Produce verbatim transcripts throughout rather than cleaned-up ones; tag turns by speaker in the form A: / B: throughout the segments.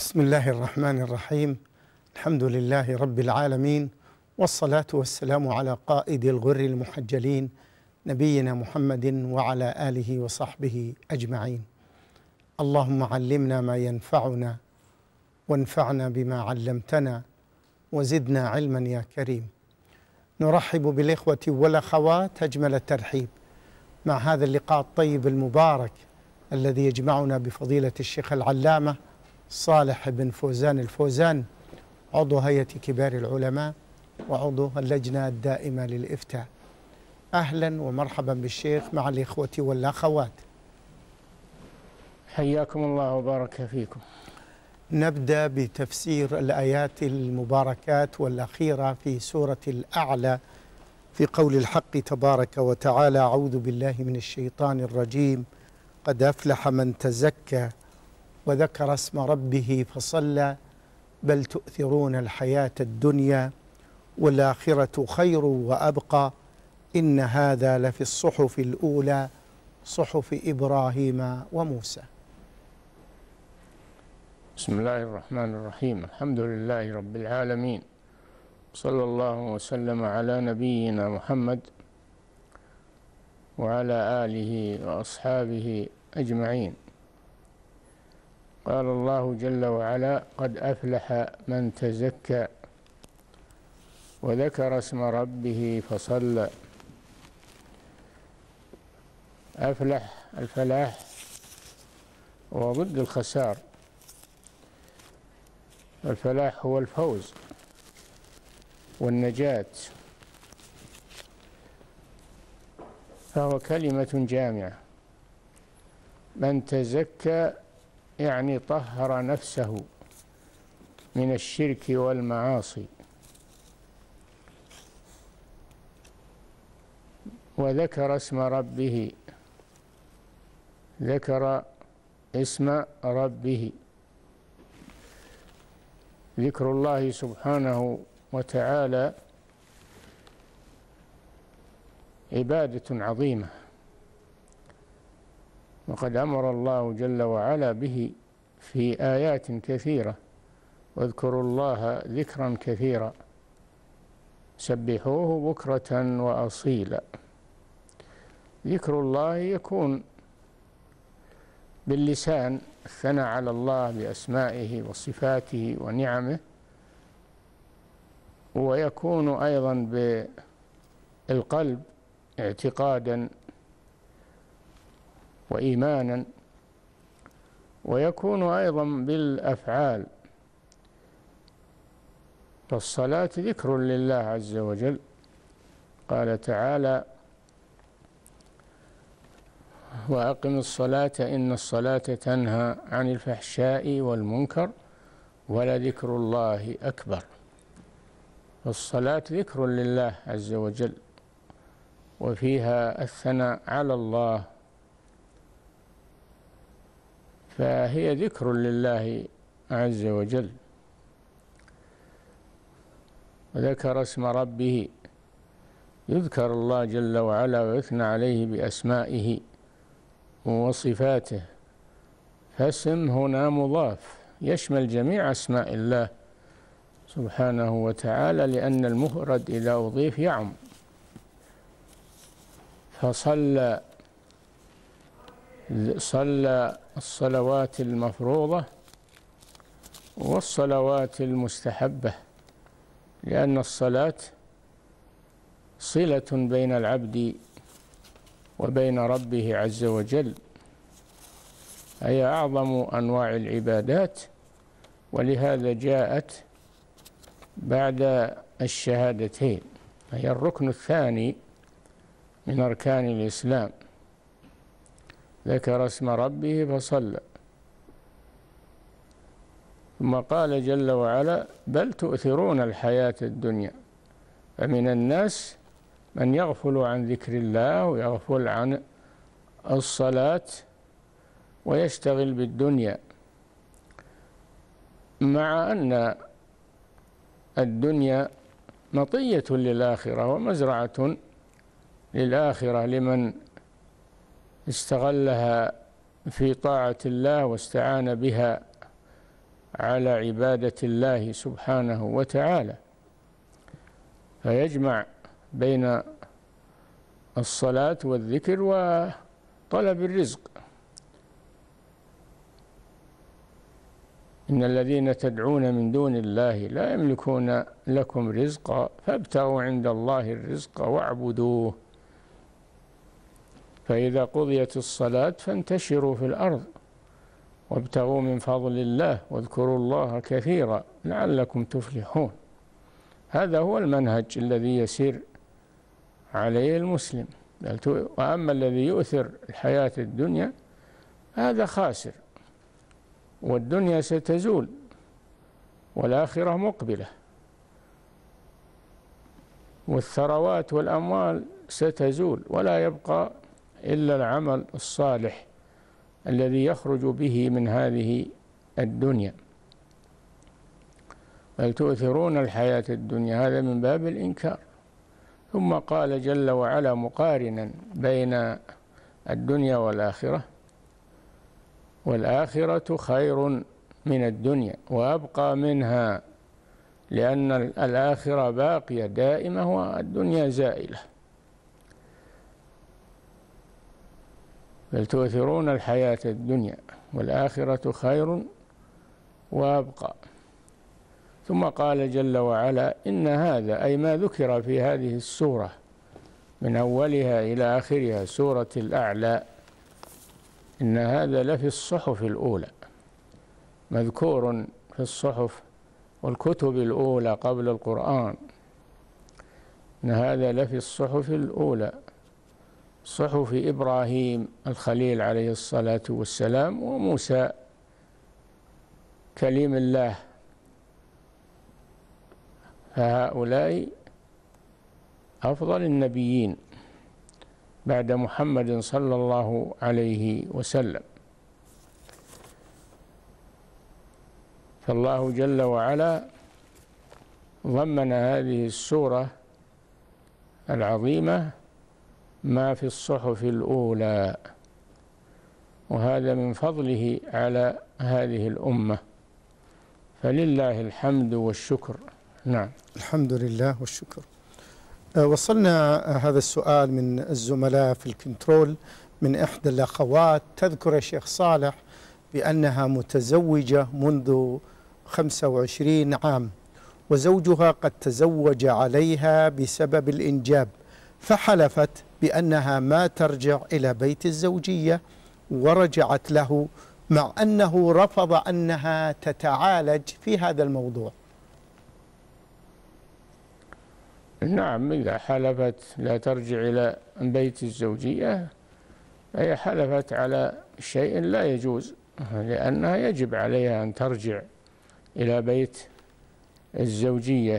A: بسم الله الرحمن الرحيم. الحمد لله رب العالمين، والصلاة والسلام على قائد الغر المحجلين نبينا محمد وعلى آله وصحبه أجمعين. اللهم علمنا ما ينفعنا وانفعنا بما علمتنا وزدنا علما يا كريم. نرحب بالإخوة والأخوات أجمل الترحيب مع هذا اللقاء الطيب المبارك الذي يجمعنا بفضيلة الشيخ العلامة صالح بن فوزان الفوزان، عضو هيئة كبار العلماء وعضو اللجنة الدائمة للإفتاء. أهلا ومرحبا بالشيخ مع الإخوة والأخوات.
B: حياكم الله وبارك فيكم.
A: نبدأ بتفسير الآيات المباركات والأخيرة في سورة الأعلى في قول الحق تبارك وتعالى: أعوذ بالله من الشيطان الرجيم، قد أفلح من تزكى وذكر اسم ربه فصلى بل تؤثرون الحياة الدنيا والآخرة خير وأبقى إن هذا لفي الصحف الأولى صحف إبراهيم وموسى.
B: بسم الله الرحمن الرحيم. الحمد لله رب العالمين، صلى الله وسلم على نبينا محمد وعلى آله وأصحابه أجمعين. قال الله جل وعلا: قد أفلح من تزكى وذكر اسم ربه فصلى. أفلح، الفلاح هو ضد الخسار، الفلاح هو الفوز والنجاة، فهو كلمة جامعة. من تزكى يعني طهر نفسه من الشرك والمعاصي، وذكر اسم ربه، ذكر اسم ربه. ذكر الله سبحانه وتعالى عبادة عظيمة، وقد أمر الله جل وعلا به في آيات كثيرة: واذكروا الله ذكرا كثيرا سبحوه بكرة وأصيلا. ذكر الله يكون باللسان، الثناء على الله بأسمائه وصفاته ونعمه، ويكون أيضا بالقلب اعتقادا وإيمانا، ويكون أيضا بالأفعال. فالصلاة ذكر لله عز وجل. قال تعالى: وأقم الصلاة إن الصلاة تنهى عن الفحشاء والمنكر ولذكر الله أكبر. فالصلاة ذكر لله عز وجل، وفيها الثناء على الله، فهي ذكر لله عز وجل. وذكر اسم ربه، يذكر الله جل وعلا ويثنى عليه بأسمائه وصفاته، فاسم هنا مضاف يشمل جميع أسماء الله سبحانه وتعالى، لأن المفرد إذا أضيف يعم. فصلى، صلى الصلوات المفروضة والصلوات المستحبة، لأن الصلاة صلة بين العبد وبين ربه عز وجل، هي أعظم أنواع العبادات، ولهذا جاءت بعد الشهادتين، هي الركن الثاني من أركان الإسلام. ذكر اسم ربه فصلى. ثم قال جل وعلا: بل تؤثرون الحياة الدنيا. فمن الناس من يغفل عن ذكر الله ويغفل عن الصلاة ويشتغل بالدنيا، مع أن الدنيا مطية للآخرة ومزرعة للآخرة لمن استغلها في طاعة الله واستعان بها على عبادة الله سبحانه وتعالى، فيجمع بين الصلاة والذكر وطلب الرزق. إن الذين تدعون من دون الله لا يملكون لكم رزقا فابتغوا عند الله الرزق واعبدوه. فإذا قضيت الصلاة فانتشروا في الأرض وابتغوا من فضل الله واذكروا الله كثيرا لعلكم تفلحون. هذا هو المنهج الذي يسير عليه المسلم. وأما الذي يؤثر الحياة الدنيا هذا خاسر، والدنيا ستزول والآخرة مقبلة، والثروات والأموال ستزول، ولا يبقى إلا العمل الصالح الذي يخرج به من هذه الدنيا. بل تؤثرون الحياة الدنيا، هذا من باب الإنكار. ثم قال جل وعلا مقارنا بين الدنيا والآخرة: والآخرة خير من الدنيا وأبقى منها، لأن الآخرة باقية دائمة والدنيا زائلة. بل تؤثرون الحياة الدنيا والآخرة خير وأبقى. ثم قال جل وعلا: إن هذا، أي ما ذكر في هذه السورة من أولها إلى آخرها، سورة الأعلى، إن هذا لفي الصحف الأولى، مذكور في الصحف والكتب الأولى قبل القرآن. إن هذا لفي الصحف الأولى، صحف إبراهيم الخليل عليه الصلاة والسلام وموسى كليم الله، فهؤلاء أفضل النبيين بعد محمد صلى الله عليه وسلم. فالله جل وعلا ضمن هذه السورة العظيمة ما في الصحف الأولى، وهذا من فضله على هذه الأمة، فلله الحمد والشكر. نعم،
A: الحمد لله والشكر. وصلنا هذا السؤال من الزملاء في الكنترول من إحدى الأخوات، تذكر يا شيخ صالح بأنها متزوجة منذ خمسة وعشرين عام، وزوجها قد تزوج عليها بسبب الإنجاب، فحلفت بأنها ما ترجع إلى بيت الزوجية، ورجعت له مع أنه رفض أنها تتعالج في هذا الموضوع.
B: نعم، إذا حلفت لا ترجع إلى بيت الزوجية هي حلفت على شيء لا يجوز، لأنها يجب عليها أن ترجع إلى بيت الزوجية.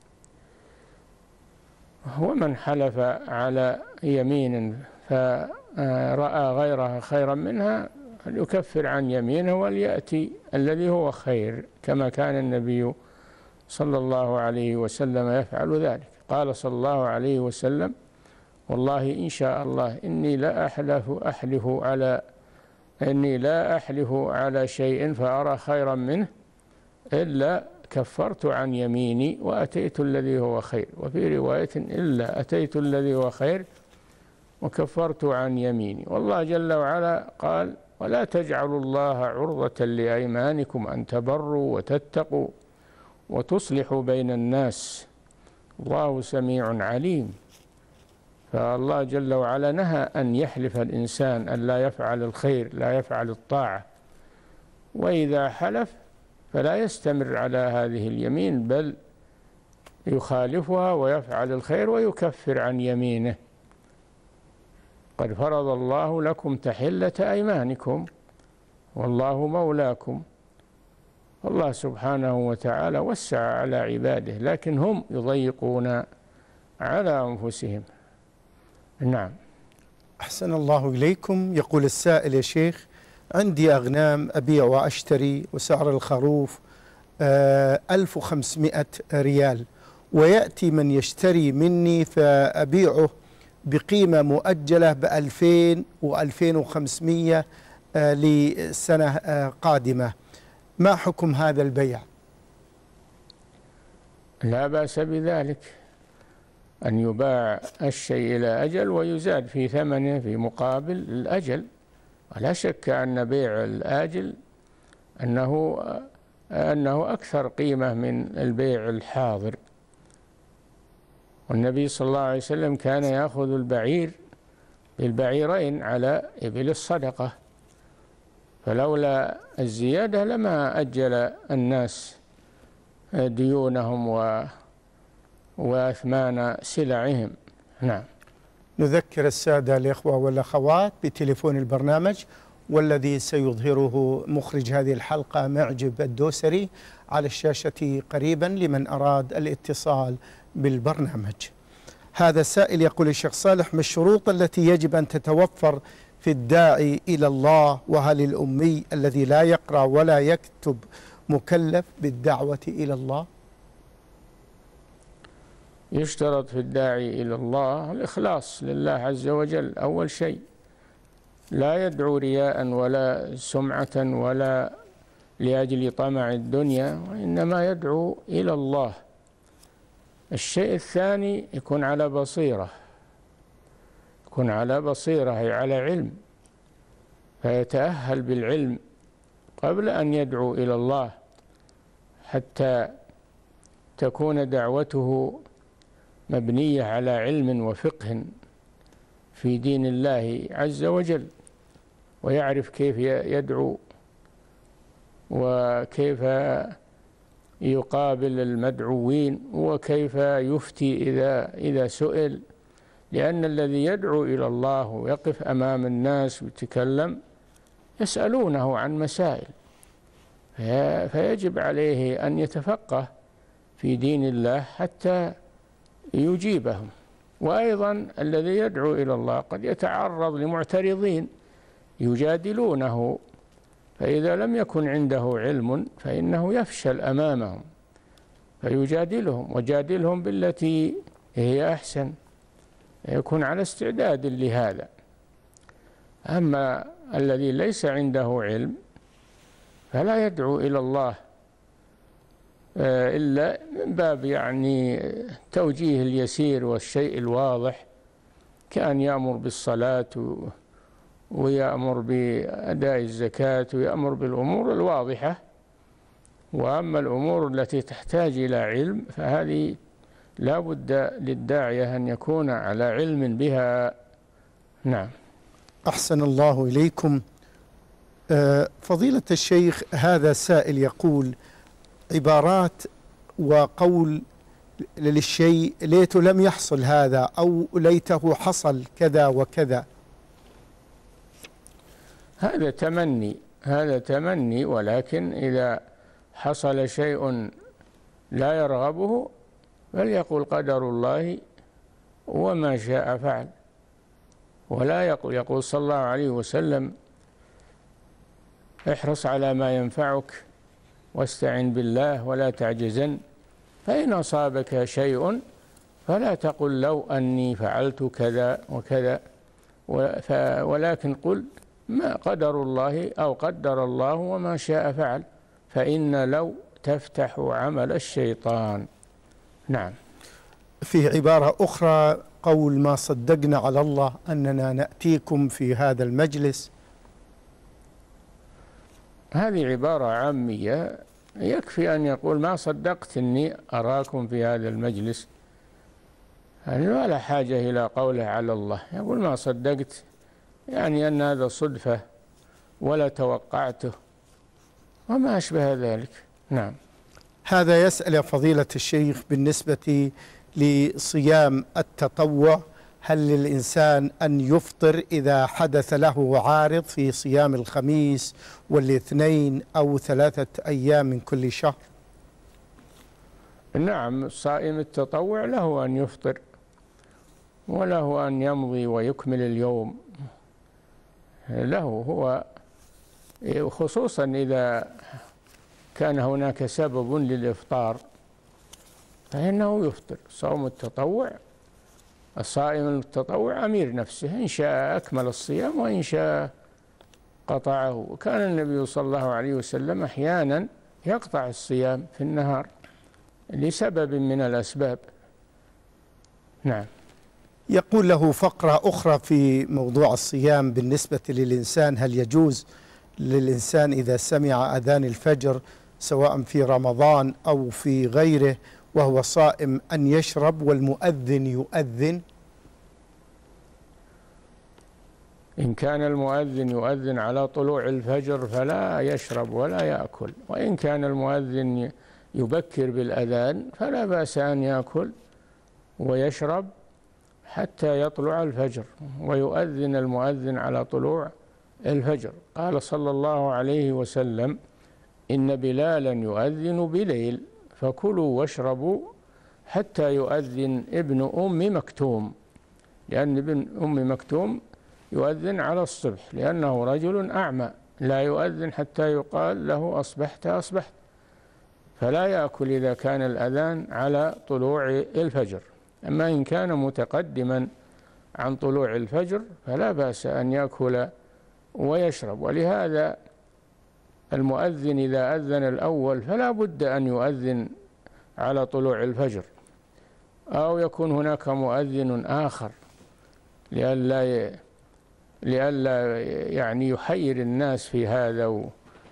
B: ومن حلف على يمين فرأى غيرها خيرا منها فليكفر عن يمينه وليأتي الذي هو خير، كما كان النبي صلى الله عليه وسلم يفعل ذلك. قال صلى الله عليه وسلم: والله إن شاء الله إني لا أحلف أحلف على إني لا أحلف على شيء فأرى خيرا منه إلا كفرت عن يميني وأتيت الذي هو خير، وفي رواية إلا أتيت الذي هو خير وكفرت عن يميني. والله جل وعلا قال: ولا تجعلوا الله عرضة لأيمانكم أن تبروا وتتقوا وتصلحوا بين الناس الله سميع عليم. فالله جل وعلا نهى أن يحلف الإنسان أن لا يفعل الخير، لا يفعل الطاعة، وإذا حلف فلا يستمر على هذه اليمين، بل يخالفها ويفعل الخير ويكفر عن يمينه. قد فرض الله لكم تحلة أيمانكم والله مولاكم. الله سبحانه وتعالى وسع على عباده، لكن هم يضيقون على أنفسهم. نعم.
A: أحسن الله إليكم. يقول السائل: يا شيخ، عندي أغنام أبيع وأشتري، وسعر الخروف ألف وخمسمائة ريال، ويأتي من يشتري مني فأبيعه بقيمة مؤجلة بألفين وألفين وخمسمائة لسنة قادمة. ما حكم هذا البيع؟
B: لا بأس بذلك، أن يباع الشيء إلى أجل ويزاد في ثمنه في مقابل الأجل. ولا شك أن بيع الآجل أنه أنه أكثر قيمة من البيع الحاضر. والنبي صلى الله عليه وسلم كان يأخذ البعير بالبعيرين على إبل الصدقة، فلولا الزيادة لما أجل الناس ديونهم و وأثمان سلعهم. نعم.
A: نذكر السادة الإخوة والأخوات بتليفون البرنامج، والذي سيظهره مخرج هذه الحلقة معجب الدوسري على الشاشة قريبا لمن أراد الاتصال بالبرنامج. هذا السائل يقول: الشيخ صالح، ما الشروط التي يجب أن تتوفر في الداعي إلى الله؟ وهل الأمي الذي لا يقرأ ولا يكتب مكلف بالدعوة إلى الله؟
B: يشترط في الداعي إلى الله الإخلاص لله عز وجل أول شيء، لا يدعو رياء ولا سمعة ولا لأجل طمع الدنيا، وإنما يدعو إلى الله. الشيء الثاني يكون على بصيرة، يكون على بصيرة أي على علم، فيتأهل بالعلم قبل أن يدعو إلى الله حتى تكون دعوته مبنية على علم وفقه في دين الله عز وجل، ويعرف كيف يدعو وكيف يقابل المدعوين وكيف يفتي إذا إذا سئل، لأن الذي يدعو إلى الله ويقف أمام الناس ويتكلم يسألونه عن مسائل، فيجب عليه أن يتفقه في دين الله حتى يجيبهم. وأيضا الذي يدعو إلى الله قد يتعرض لمعترضين يجادلونه، فإذا لم يكن عنده علم فإنه يفشل أمامهم فيجادلهم، وجادلهم بالتي هي أحسن، يكون على استعداد لهذا. أما الذي ليس عنده علم فلا يدعو إلى الله إلا من باب يعني توجيه اليسير والشيء الواضح، كأن يأمر بالصلاة ويأمر بأداء الزكاة ويأمر بالأمور الواضحة. وأما الأمور التي تحتاج إلى علم فهذه لا بد للداعية أن يكون على علم بها. نعم.
A: أحسن الله إليكم. فضيلة الشيخ، هذا سائل يقول: عبارات وقول للشيء ليته لم يحصل هذا، أو ليته حصل كذا وكذا.
B: هذا تمني، هذا تمني، ولكن إذا حصل شيء لا يرغبه فليقول قدر الله وما شاء فعل، ولا يقول يقول صلى الله عليه وسلم: احرص على ما ينفعك واستعن بالله ولا تعجزن، فإن أصابك شيء فلا تقل لو أني فعلت كذا وكذا، ولكن قل ما قدر الله أو قدر الله وما شاء فعل، فإن لو تفتح عمل الشيطان. نعم.
A: في عبارة أخرى قول: ما صدقنا على الله أننا نأتيكم في هذا المجلس.
B: هذه عبارة عامية، يكفي أن يقول ما صدقت أني أراكم في هذا المجلس، يعني ولا حاجة إلى قوله على الله، يقول ما صدقت يعني أن هذا صدفة ولا توقعته وما أشبه ذلك. نعم.
A: هذا يسأل يا فضيلة الشيخ بالنسبة لصيام التطوع: هل للإنسان أن يفطر إذا حدث له عارض في صيام الخميس والاثنين أو ثلاثة أيام من كل شهر؟
B: نعم، صائم التطوع له أن يفطر وله أن يمضي ويكمل اليوم، له هو، خصوصا إذا كان هناك سبب للإفطار فإنه يفطر. صوم التطوع، الصائم التطوع أمير نفسه، إن شاء أكمل الصيام وإن شاء قطعه. وكان النبي صلى الله عليه وسلم أحيانا يقطع الصيام في النهار لسبب من الأسباب. نعم.
A: يقول له فقرة أخرى في موضوع الصيام بالنسبة للإنسان: هل يجوز للإنسان إذا سمع أذان الفجر سواء في رمضان أو في غيره وهو صائم أن يشرب والمؤذن يؤذن؟
B: إن كان المؤذن يؤذن على طلوع الفجر فلا يشرب ولا يأكل، وإن كان المؤذن يبكر بالأذان فلا بأس أن يأكل ويشرب حتى يطلع الفجر، ويؤذن المؤذن على طلوع الفجر. قال صلى الله عليه وسلم: إن بلالا يؤذن بليل فكلوا واشربوا حتى يؤذن ابن أم مكتوم، لأن ابن أم مكتوم يؤذن على الصبح لأنه رجل أعمى لا يؤذن حتى يقال له أصبحت أصبحت، فلا يأكل إذا كان الأذان على طلوع الفجر. أما إن كان متقدما عن طلوع الفجر فلا بأس أن يأكل ويشرب. ولهذا المؤذن إذا أذن الأول فلا بد أن يؤذن على طلوع الفجر، أو يكون هناك مؤذن آخر لئلا لئلا يعني يحير الناس في هذا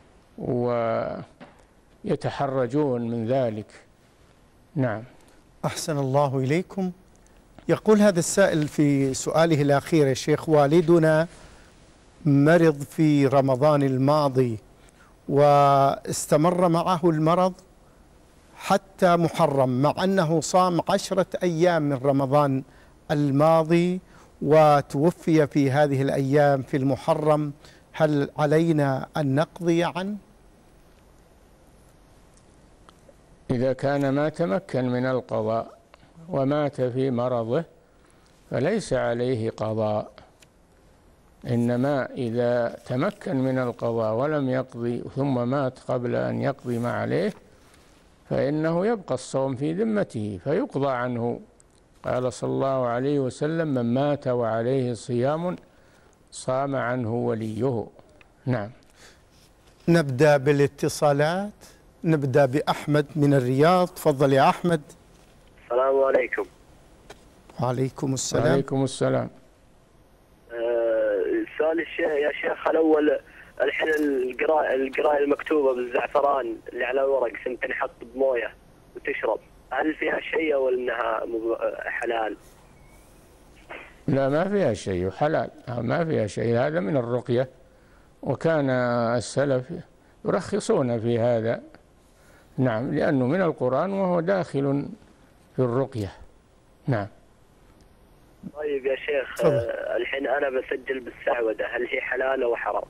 B: ويتحرجون من ذلك. نعم.
A: أحسن الله إليكم. يقول هذا السائل في سؤاله الأخير: يا شيخ، والدنا مرض في رمضان الماضي واستمر معه المرض حتى محرم، مع أنه صام عشرة أيام من رمضان الماضي وتوفي في هذه الأيام في المحرم، هل علينا أن نقضي عنه؟
B: إذا كان ما تمكن من القضاء ومات في مرضه فليس عليه قضاء، إنما إذا تمكن من القضاء ولم يقضي ثم مات قبل أن يقضي ما عليه فإنه يبقى الصوم في ذمته فيقضى عنه. قال صلى الله عليه وسلم: من مات وعليه صيام صام عنه وليه. نعم.
A: نبدأ بالاتصالات. نبدأ بأحمد من الرياض. تفضل يا أحمد.
C: السلام عليكم.
A: وعليكم السلام.
B: وعليكم السلام.
C: سؤال الشيخ يا شيخ الأول، الحين القراءة القراءة المكتوبة بالزعفران اللي على ورق ثم تنحط بمويه وتشرب، هل فيها شيء أو إنها حلال؟
B: لا، ما فيها شيء، حلال، ما فيها شيء، هذا من الرقية، وكان السلف يرخصون في هذا. نعم، لأنه من القرآن وهو داخل في الرقية. نعم.
C: طيب يا شيخ، آه الحين أنا بسجل بالسعودة، هل هي حلال أو حرام؟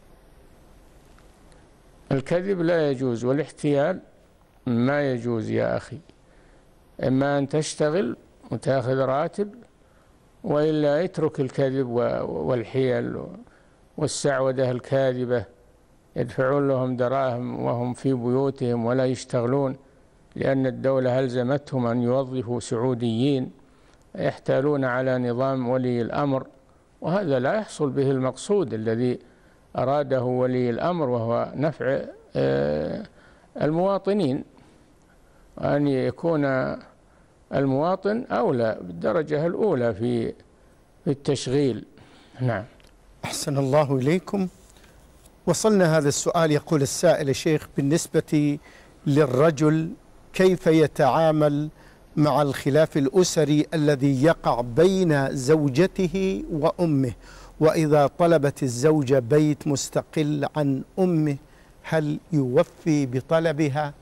B: الكذب لا يجوز والاحتيال ما يجوز يا أخي، إما أن تشتغل وتأخذ راتب، وإلا اترك الكذب والحيل والسعودة الكاذبة، يدفعون لهم دراهم وهم في بيوتهم ولا يشتغلون، لأن الدولة ألزمتهم أن يوظفوا سعوديين يحتالون على نظام ولي الأمر، وهذا لا يحصل به المقصود الذي أراده ولي الأمر، وهو نفع المواطنين، أن يكون المواطن أولى بالدرجة الأولى في التشغيل. نعم.
A: أحسن الله إليكم. وصلنا هذا السؤال. يقول السائل: يا شيخ، بالنسبة للرجل كيف يتعامل مع الخلاف الأسري الذي يقع بين زوجته وأمه، وإذا طلبت الزوجة بيت مستقل عن أمه هل يوفي بطلبها؟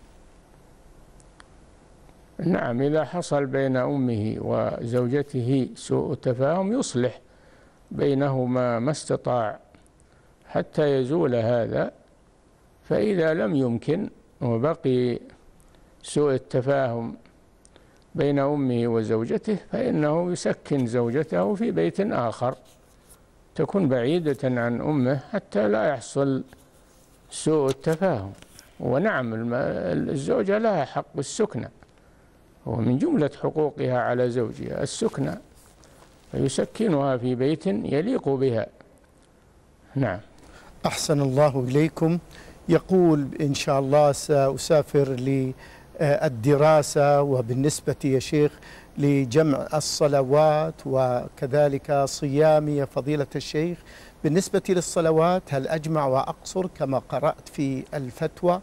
B: نعم، إذا حصل بين أمه وزوجته سوء تفاهم يصلح بينهما ما استطاع حتى يزول هذا، فإذا لم يمكن وبقي سوء التفاهم بين أمه وزوجته فإنه يسكن زوجته في بيت آخر تكون بعيدة عن أمه حتى لا يحصل سوء التفاهم. ونعم، الزوجة لها حق السكنة، ومن جملة حقوقها على زوجها السكنة، فيسكنها في بيت يليق بها. نعم.
A: أحسن الله إليكم. يقول إن شاء الله سأسافر للدراسة، وبالنسبة يا شيخ لجمع الصلوات وكذلك صيامي يا فضيلة الشيخ، بالنسبة للصلوات هل أجمع وأقصر كما قرأت في الفتوى؟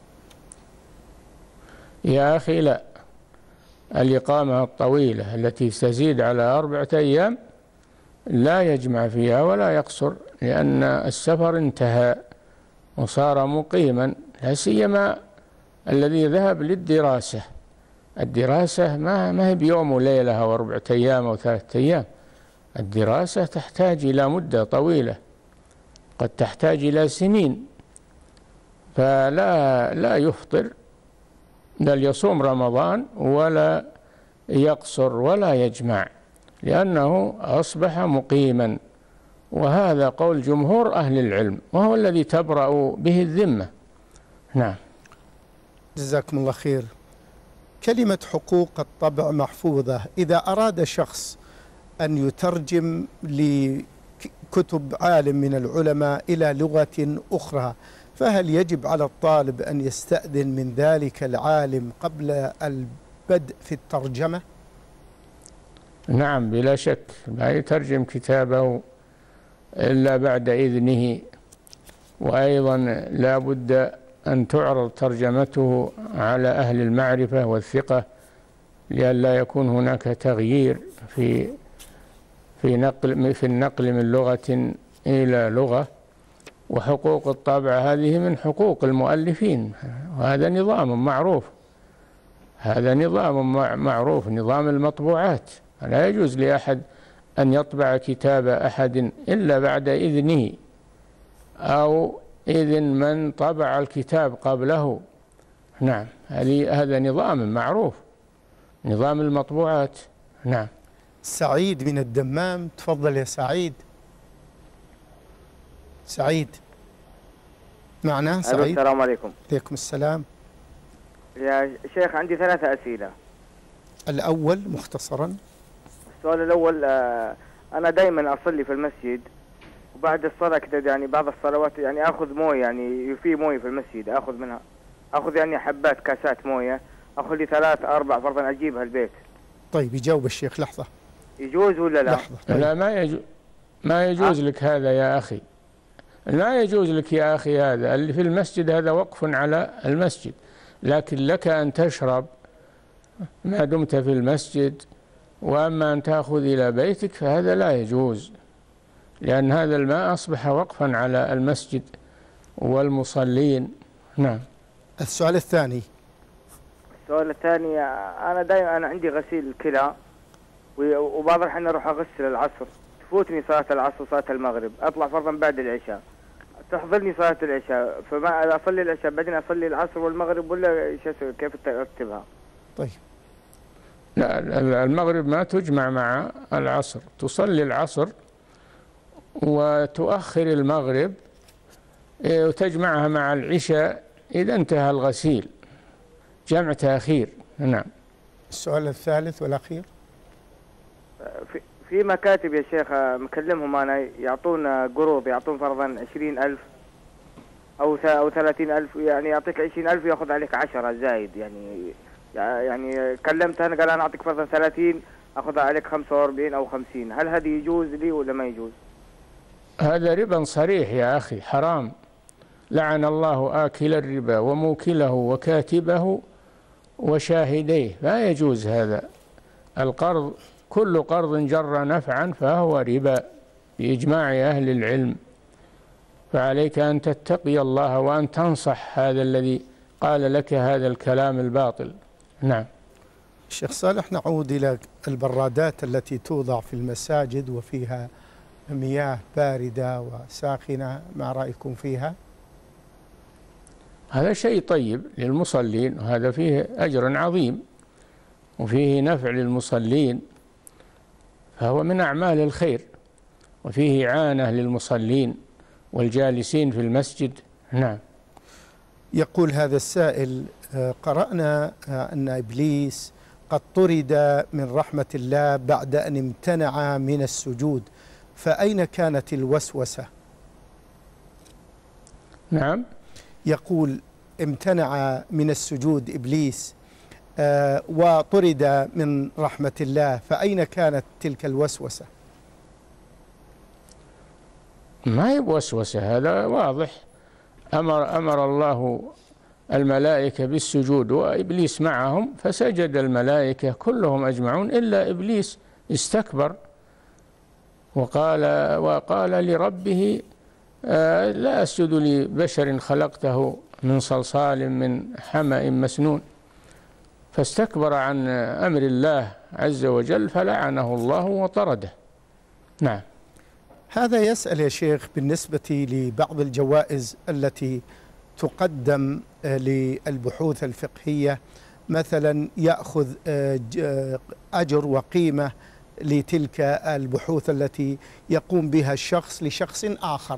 B: يا أخي لا، الإقامة الطويلة التي تزيد على أربعة أيام لا يجمع فيها ولا يقصر، لأن السفر انتهى وصار مقيما، لا سيما الذي ذهب للدراسة. الدراسة ما ما هي بيوم وليلة أو أربعة أيام أو ثلاثة أيام، الدراسة تحتاج إلى مدة طويلة، قد تحتاج إلى سنين، فلا لا يفطر، بل يصوم رمضان ولا يقصر ولا يجمع، لأنه أصبح مقيما، وهذا قول جمهور أهل العلم، وهو الذي تبرأ به الذمة. نعم.
A: جزاكم الله خير. كلمة حقوق الطبع محفوظة، إذا أراد شخص أن يترجم لكتب عالم من العلماء إلى لغة أخرى، فهل يجب على الطالب أن يستأذن من ذلك العالم قبل البدء في الترجمة؟
B: نعم بلا شك، لا يترجم كتابه إلا بعد إذنه، وأيضا لا بد أن تعرض ترجمته على أهل المعرفة والثقة، لئلا يكون هناك تغيير في في نقل في النقل من لغة إلى لغة. وحقوق الطبع هذه من حقوق المؤلفين، وهذا نظام معروف، هذا نظام معروف، نظام المطبوعات. لا يجوز لأحد أن يطبع كتاب أحد إلا بعد إذنه أو إذن من طبع الكتاب قبله. نعم، هذا نظام معروف، نظام المطبوعات. نعم.
A: سعيد من الدمام، تفضل يا سعيد. سعيد معنا؟ سعيد.
D: السلام عليكم.
A: عليكم السلام.
D: يا شيخ عندي ثلاثة أسئلة.
A: الأول مختصرا.
D: السؤال الأول، أنا دائما أصلي في المسجد، وبعد الصلاة كده يعني بعض الصلوات يعني أخذ موية، يعني في موية في المسجد أخذ منها، أخذ يعني حبات كاسات موية، أخذ لي ثلاث أربع فرضا أجيبها البيت.
A: طيب يجاوب الشيخ. لحظة.
D: يجوز ولا لا؟
A: لحظة. طيب.
B: لا ما يجوز، ما يجوز أه؟ لك هذا يا أخي، لا يجوز لك يا أخي، هذا اللي في المسجد هذا وقف على المسجد، لكن لك أن تشرب ما دمت في المسجد، وأما أن تأخذ إلى بيتك فهذا لا يجوز، لأن هذا الماء أصبح وقفا على المسجد والمصلين. نعم.
A: السؤال الثاني.
D: السؤال الثاني، أنا دائما أنا عندي غسيل كلى، وبعض الأحيان أروح أغسل العصر، تفوتني صلاة العصر وصلاة المغرب، أطلع فرضا بعد العشاء، تحضرني صلاة العشاء، فما أصلي العشاء بعدين أصلي العصر والمغرب، ولا كيف ترتبها؟
B: طيب. لا، المغرب ما تجمع مع العصر، تصلي العصر وتؤخر المغرب وتجمعها مع العشاء إذا انتهى الغسيل، جمع تأخير. نعم.
A: السؤال الثالث والأخير.
D: في في مكاتب يا شيخ مكلمهم أنا، يعطون قروض، يعطون فرضا عشرين ألف أو أو ثلاثين ألف، يعني يعطيك عشرين ألف يأخذ عليك عشرة زايد، يعني يعني كلمت أنا قال أنا أعطيك فرضا ثلاثين أخذ عليك خمسة وأربعين أو خمسين، هل هذه يجوز لي ولا ما يجوز؟
B: هذا ربا صريح يا أخي، حرام، لعن الله آكل الربا وموكله وكاتبه وشاهديه، لا يجوز هذا. القرض كل قرض جر نفعا فهو ربا بإجماع أهل العلم، فعليك أن تتقي الله وأن تنصح هذا الذي قال لك هذا الكلام الباطل. نعم.
A: الشيخ صالح، نعود إلى البرادات التي توضع في المساجد وفيها مياه باردة وساخنة، ما رأيكم فيها؟
B: هذا شيء طيب للمصلين، وهذا فيه أجر عظيم وفيه نفع للمصلين، فهو من أعمال الخير، وفيه إعانة للمصلين والجالسين في المسجد. نعم.
A: يقول هذا السائل: قرأنا أن إبليس قد طرد من رحمة الله بعد أن امتنع من السجود، فأين كانت الوسوسة؟
B: نعم.
A: يقول امتنع من السجود إبليس آه وطرد من رحمة الله، فأين كانت تلك الوسوسة؟
B: ما هي بوسوسة، هذا واضح. أمر, أمر الله الملائكة بالسجود وإبليس معهم، فسجد الملائكة كلهم أجمعون إلا إبليس استكبر وقال وقال لربه آه لا أسجد لبشر خلقته من صلصال من حمأ مسنون، فاستكبر عن أمر الله عز وجل فلعنه الله وطرده. نعم.
A: هذا يسأل يا شيخ بالنسبة لبعض الجوائز التي تقدم للبحوث الفقهية، مثلا يأخذ أجر وقيمة لتلك البحوث التي يقوم بها الشخص لشخص آخر.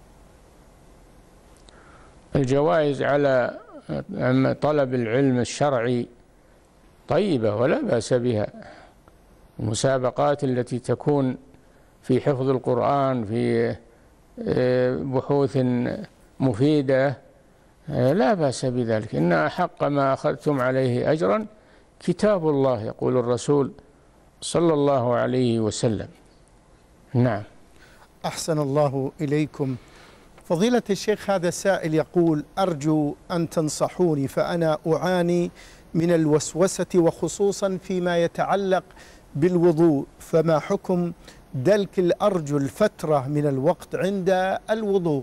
B: الجوائز على طلب العلم الشرعي طيبة ولا بأس بها. المسابقات التي تكون في حفظ القرآن، في بحوث مفيدة، لا بأس بذلك. إن أحق ما أخذتم عليه أجرا كتاب الله، يقول الرسول صلى الله عليه وسلم. نعم.
A: أحسن الله إليكم. فضيلة الشيخ، هذا سائل يقول: أرجو أن تنصحوني، فأنا أعاني من الوسوسة وخصوصا فيما يتعلق بالوضوء، فما حكم دلك الأرجل فترة من الوقت عند الوضوء؟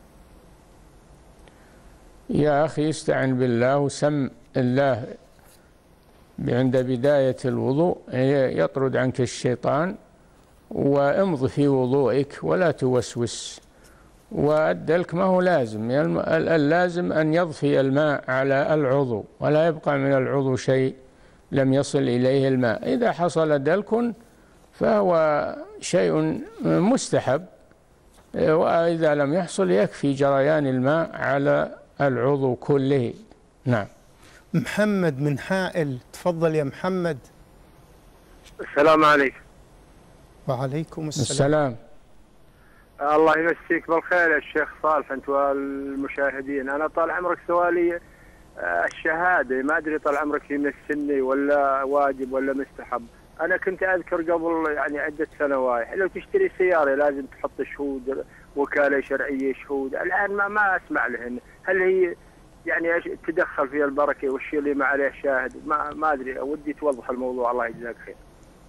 B: يا أخي استعن بالله وسم الله عند بداية الوضوء يطرد عنك الشيطان، وامض في وضوئك ولا توسوس. والدلك ما هو لازم، اللازم أن يضفي الماء على العضو ولا يبقى من العضو شيء لم يصل إليه الماء. إذا حصل دلك فهو شيء مستحب، وإذا لم يحصل يكفي جريان الماء على العضو كله. نعم.
A: محمد من حائل، تفضل يا محمد.
E: السلام عليكم.
A: وعليكم السلام.
B: السلام.
E: الله يمسيك بالخير يا الشيخ صالح أنت والمشاهدين. أنا طال عمرك سؤالي الشهادة، ما أدري طال عمرك هي من السنة ولا واجب ولا مستحب. أنا كنت أذكر قبل يعني عدة سنوات لو تشتري سيارة لازم تحط شهود، وكالة شرعية شهود. الآن ما ما أسمع لهن. هل هي يعني تدخل في البركة والشيء اللي ما عليه شاهد؟ ما ما أدري، ودي توضح الموضوع. الله يجزاك خير.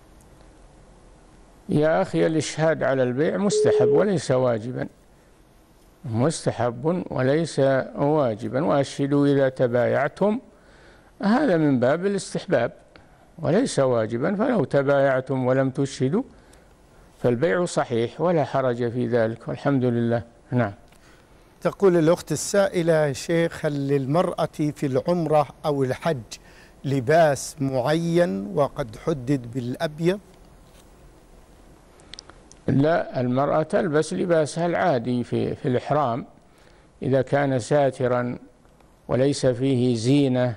B: يا أخي الإشهاد على البيع مستحب وليس واجبا، مستحب وليس واجبا. وأشهدوا إذا تبايعتم، هذا من باب الاستحباب وليس واجبا. فلو تبايعتم ولم تشهدوا فالبيع صحيح ولا حرج في ذلك، والحمد لله. نعم.
A: تقول الأخت السائلة: يا شيخ، هل للمرأة في العمرة أو الحج لباس معين وقد حدد بالأبيض؟
B: لا، المرأة تلبس لباسها العادي في, في الإحرام إذا كان ساترا وليس فيه زينة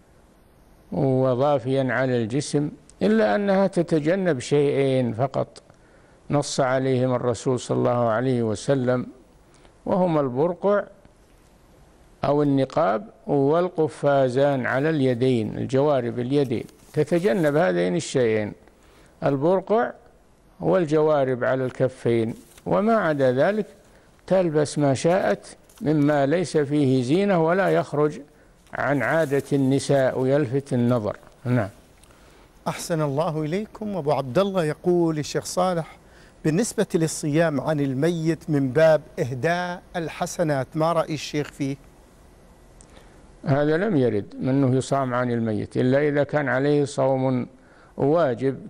B: وضافيا على الجسم، إلا أنها تتجنب شيئين فقط نص عليهم الرسول صلى الله عليه وسلم، وهما البرقع أو النقاب والقفازان على اليدين، الجوارب اليدين، تتجنب هذين الشيئين، البرقع والجوارب على الكفين. وما عدا ذلك تلبس ما شاءت مما ليس فيه زينة ولا يخرج عن عادة النساء ويلفت النظر. نعم.
A: أحسن الله إليكم. أبو عبد الله يقول: الشيخ صالح، بالنسبة للصيام عن الميت من باب إهداء الحسنات، ما رأي الشيخ فيه؟
B: هذا لم يرد منه يصام عن الميت إلا إذا كان عليه صوم واجب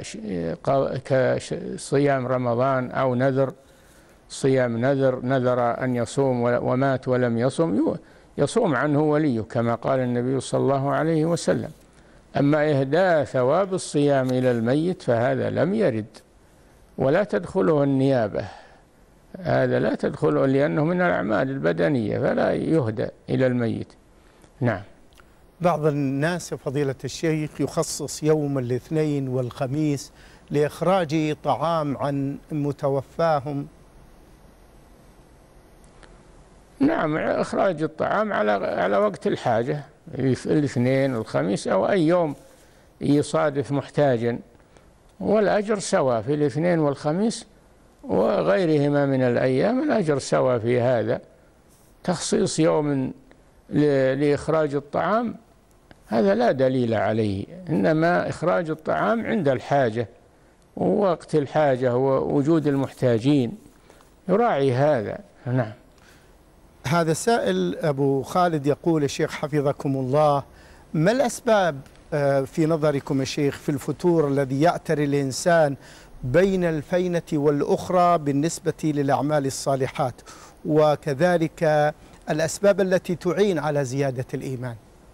B: كصيام رمضان أو نذر، صيام نذر، نذر أن يصوم ومات ولم يصوم، يصوم عنه وليه كما قال النبي صلى الله عليه وسلم. أما إهداء ثواب الصيام إلى الميت فهذا لم يرد، ولا تدخله النيابة، هذا لا تدخله لأنه من الأعمال البدنية، فلا يهدى إلى الميت. نعم.
A: بعض الناس فضيلة الشيخ يخصص يوم الاثنين والخميس لإخراج طعام عن متوفاهم.
B: نعم، إخراج الطعام على على وقت الحاجة، الاثنين الخميس أو أي يوم يصادف محتاجا، والأجر سواء في الاثنين والخميس وغيرهما من الأيام، الأجر سواء في هذا. تخصيص يوم لإخراج الطعام هذا لا دليل عليه، إنما إخراج الطعام عند الحاجة ووقت الحاجة ووجود المحتاجين يراعي هذا. نعم.
A: هذا سائل أبو خالد يقول: الشيخ حفظكم الله، ما الأسباب في نظركم يا شيخ في الفتور الذي يعتري الإنسان بين الفينة والأخرى بالنسبة للأعمال الصالحات، وكذلك الأسباب التي تعين على زيادة الإيمان؟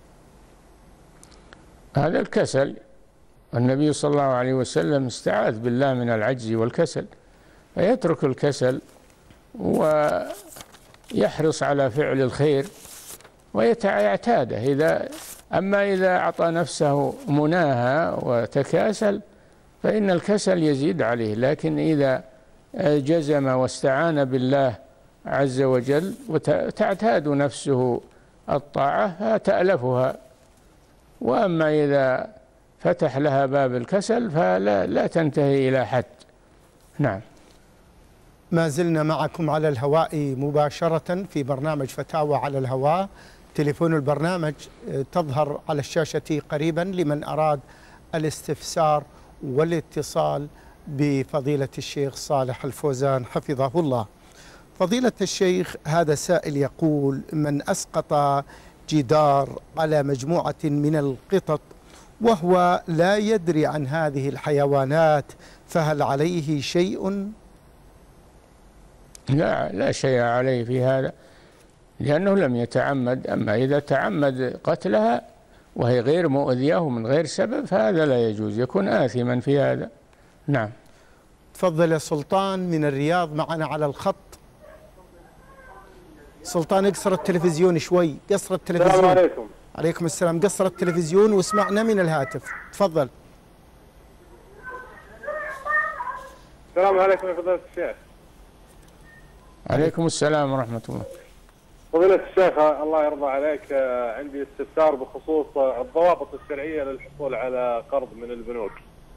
B: هذا الكسل، النبي صلى الله عليه وسلم استعاذ بالله من العجز والكسل، فيترك الكسل ويحرص على فعل الخير ويعتاده. إذا أما إذا أعطى نفسه مناهى وتكاسل فإن الكسل يزيد عليه، لكن إذا جزم واستعان بالله عز وجل وتعتاد نفسه الطاعة فتألفها. وأما إذا فتح لها باب الكسل فلا لا تنتهي إلى حد. نعم.
A: ما زلنا معكم على الهواء مباشرة في برنامج فتاوى على الهواء. تليفون البرنامج تظهر على الشاشة قريبا لمن أراد الاستفسار والاتصال بفضيلة الشيخ صالح الفوزان حفظه الله. فضيلة الشيخ، هذا سائل يقول: من أسقط جدار على مجموعة من القطط وهو لا يدري عن هذه الحيوانات فهل عليه شيء؟
B: لا لا شيء عليه في هذا، لأنه لم يتعمد. أما إذا تعمد قتلها وهي غير مؤذية ومن غير سبب فهذا لا يجوز، يكون آثما في هذا. نعم.
A: تفضل يا سلطان من الرياض معنا على الخط. سلطان اقصر التلفزيون شوي، قصر التلفزيون.
F: السلام عليكم.
A: عليكم السلام. قصر التلفزيون واسمعنا من الهاتف، تفضل.
F: السلام عليكم يا فضيلة الشيخ.
B: عليكم السلام ورحمة الله.
F: فضيلة الشيخ الله يرضى عليك، عندي استفسار بخصوص الضوابط الشرعية للحصول على قرض من البنوك.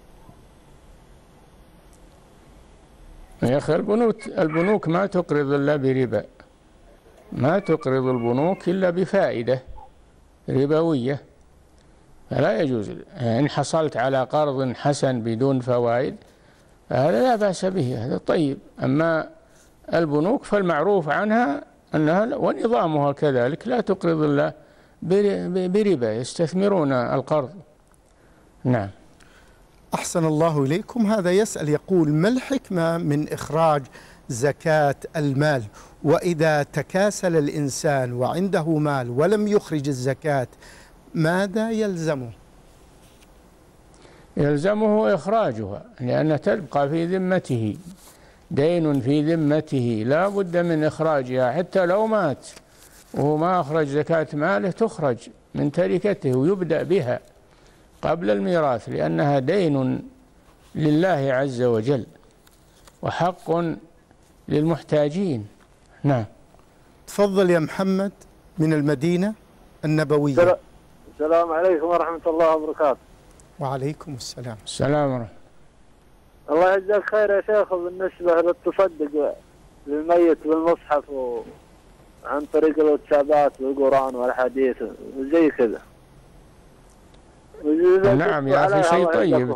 B: يا أخي البنوك البنوك ما تقرض إلا بربا، ما تقرض البنوك إلا بفائدة ربوية، فلا يجوز. إن حصلت على قرض حسن بدون فوائد فهذا لا بأس به، هذا طيب. أما البنوك فالمعروف عنها أنها ونظامها كذلك لا تقرض إلا بربا، يستثمرون القرض. نعم.
A: أحسن الله إليكم. هذا يسأل يقول: ما الحكمة من إخراج زكاة المال، وإذا تكاسل الإنسان وعنده مال ولم يخرج الزكاة ماذا يلزمه؟
B: يلزمه إخراجها، لأنها تبقى في ذمته، دين في ذمته لا بد من إخراجها، حتى لو مات وهو ما أخرج زكاة ماله تخرج من تركته ويبدأ بها قبل الميراث، لأنها دين لله عز وجل وحق للمحتاجين. نعم.
A: تفضل يا محمد من المدينة النبوية.
F: السلام عليكم ورحمة الله وبركاته.
A: وعليكم السلام.
B: السلام ورحمة
F: الله يجزاك خير يا شيخ. بالنسبة للتصدق للميت بالمصحف و... عن طريق الواتسابات والقرآن والحديث وزي كذا.
B: نعم يا أخي، شيء طيب.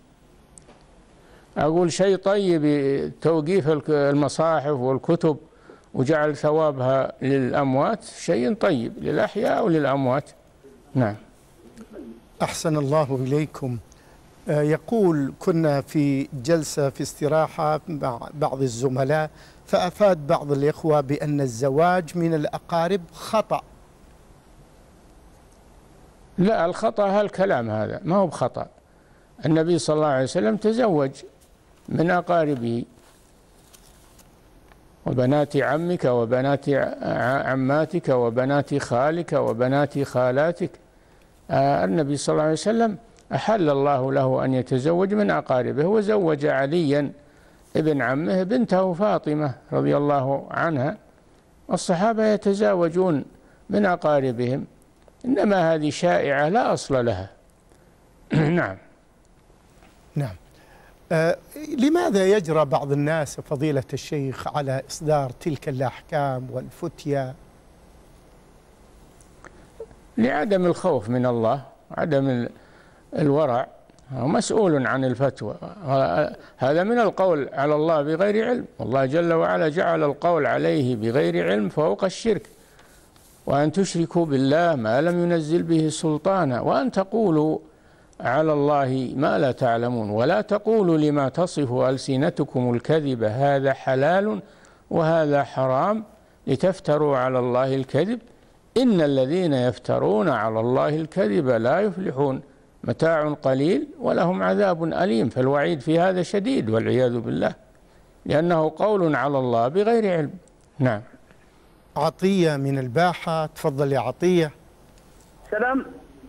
B: أقول شيء طيب توقيف المصاحف والكتب وجعل ثوابها للأموات، شيء طيب للأحياء وللأموات. نعم.
A: أحسن الله إليكم. يقول: كنا في جلسة في استراحة مع بعض الزملاء فأفاد بعض الإخوة بأن الزواج من الأقارب خطأ.
B: لا، الخطأ هالكلام هذا ما هو بخطأ. النبي صلى الله عليه وسلم تزوج من أقاربه، وبنات عمك وبنات عماتك وبنات خالك وبنات خالاتك. آه النبي صلى الله عليه وسلم أحل الله له أن يتزوج من أقاربه، وزوج عليا ابن عمه بنته فاطمة رضي الله عنها، الصحابة يتزاوجون من أقاربهم، إنما هذه شائعة لا أصل لها. نعم.
A: نعم. آه لماذا يجرى بعض الناس فضيلة الشيخ على إصدار تلك الأحكام والفتيا؟
B: لعدم الخوف من الله، عدم الورع، هو مسؤول عن الفتوى. هذا من القول على الله بغير علم، والله جل وعلا جعل القول عليه بغير علم فوق الشرك، وأن تشركوا بالله ما لم ينزل به سلطانا، وأن تقولوا على الله ما لا تعلمون، ولا تقولوا لما تصف ألسنتكم الكذب هذا حلال وهذا حرام لتفتروا على الله الكذب إن الذين يفترون على الله الكذب لا يفلحون، متاع قليل ولهم عذاب أليم. فالوعيد في هذا شديد والعياذ بالله، لأنه قول على الله بغير علم. نعم.
A: عطية من الباحة، تفضل يا عطية.
G: سلام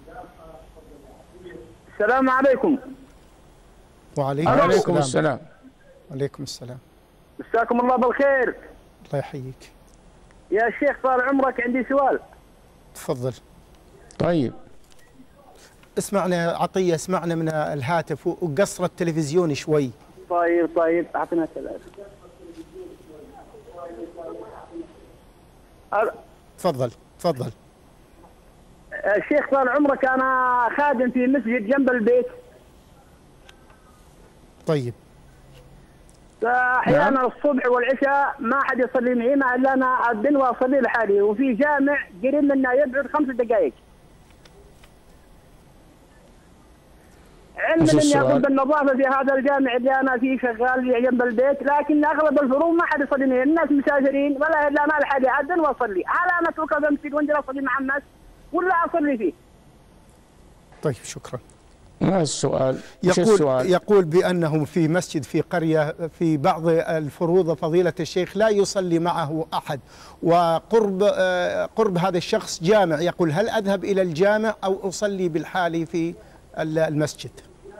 G: السلام عليكم.
A: وعليكم
B: عليكم
A: السلام.
B: السلام.
A: وعليكم السلام.
G: مساكم الله بالخير.
A: الله يحييك
G: يا شيخ طال عمرك، عندي سؤال.
A: تفضل.
B: طيب
A: اسمعنا يا عطية، اسمعنا من الهاتف وقصر التلفزيون شوي.
G: طيب طيب أعطينا ثلاثة.
A: تفضل تفضل.
G: الشيخ طال عمرك، أنا خادم في مسجد جنب البيت.
A: طيب.
G: فأحيانا الصبح والعشاء ما حد يصلي معي، مع إلا أنا أذن وأصلي لحالي، وفي جامع قريب منا يبعد خمس دقائق. علما اني اقوم بالنظافه في هذا الجامع اللي انا فيه شغال جنب البيت، لكن اغلب الفروض ما حد يصلي معي، الناس مسافرين ولا الا ما لحد يأذن واصلي. هل انا اترك هذا المسجد وانزل اصلي مع الناس ولا اصلي فيه؟
A: طيب شكرا.
B: ما السؤال؟
A: يقول
B: السؤال؟
A: يقول بأنه في مسجد في قرية في بعض الفروض فضيلة الشيخ لا يصلي معه أحد، وقرب قرب هذا الشخص جامع، يقول هل أذهب إلى الجامع أو أصلي بالحالي في المسجد؟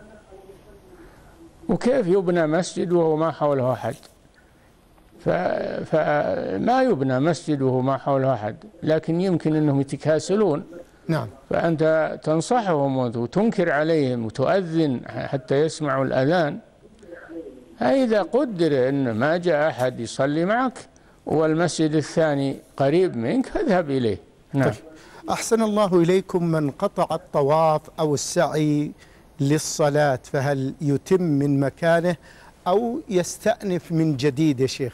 B: وكيف يبنى مسجد وهو ما حوله أحد؟ فما يبنى مسجد وهو ما حوله أحد، لكن يمكن أنهم يتكاسلون.
A: نعم.
B: فأنت تنصحهم وتنكر عليهم وتؤذن حتى يسمعوا الأذان. إذا قدر أن ما جاء أحد يصلي معك والمسجد الثاني قريب منك فاذهب إليه. نعم.
A: طيب. أحسن الله إليكم. من قطع الطواف أو السعي للصلاة فهل يتم من مكانه أو يستأنف من جديد يا شيخ؟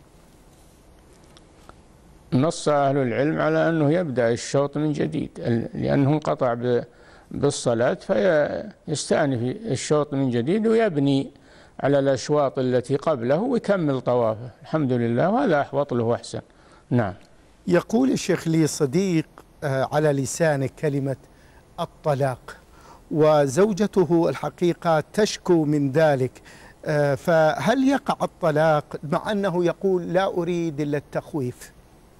B: نص أهل العلم على أنه يبدأ الشوط من جديد، لأنه انقطع بالصلاة فيستأنف الشوط من جديد ويبني على الأشواط التي قبله ويكمل طوافه. الحمد لله، وهذا أحوط له أحسن. نعم.
A: يقول الشيخ لي صديق على لسانه كلمة الطلاق، وزوجته الحقيقة تشكو من ذلك، فهل يقع الطلاق مع أنه يقول لا أريد إلا التخويف؟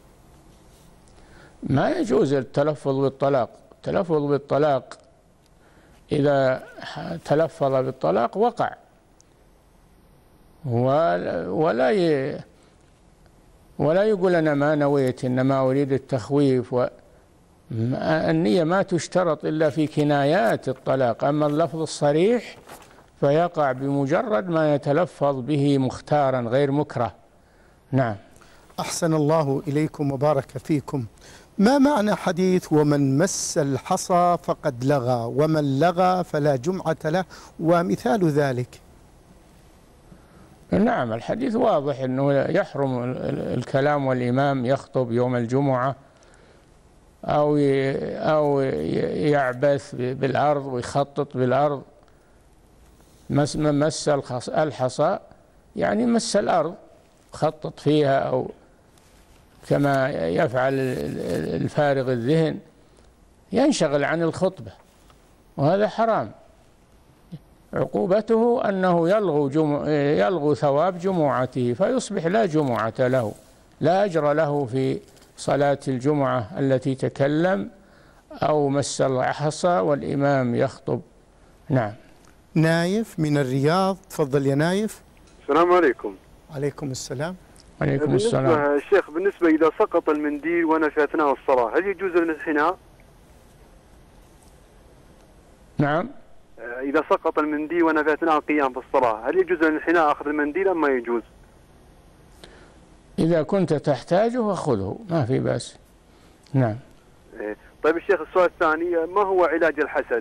B: ما يجوز التلفظ بالطلاق. التلفظ بالطلاق إذا تلفظ بالطلاق وقع، ولا ي... ولا يقول أنا ما نويت إنما أريد التخويف. و... النية ما تشترط إلا في كنايات الطلاق، أما اللفظ الصريح فيقع بمجرد ما يتلفظ به مختارا غير مكره. نعم.
A: أحسن الله إليكم وبارك فيكم. ما معنى حديث ومن مس الحصى فقد لغى ومن لغى فلا جمعة له ومثال ذلك؟
B: نعم، الحديث واضح أنه يحرم الكلام والإمام يخطب يوم الجمعة أو أو يعبث بالأرض ويخطط بالأرض. من مس الحصى يعني مس الأرض، خطط فيها، أو كما يفعل الفارغ الذهن ينشغل عن الخطبة، وهذا حرام. عقوبته أنه يلغو, جمع يلغو ثواب جمعته فيصبح لا جمعة له، لا أجر له في صلاة الجمعة التي تكلم أو مس الحصى والإمام يخطب. نعم.
A: نايف من الرياض، تفضل يا نايف.
H: السلام عليكم.
A: عليكم السلام.
B: عليكم السلام.
H: بالنسبة الشيخ، بالنسبة إذا سقط المنديل وأنا في أثناء الصلاة، هل يجوز الانحناء؟
B: نعم.
H: إذا سقط المنديل وأنا في أثناء القيام في الصلاة، هل يجوز الانحناء أخذ المنديل أم ما يجوز؟
B: إذا كنت تحتاجه فخذه، ما في بأس. نعم.
H: طيب الشيخ، السؤال الثاني، ما هو علاج الحسد؟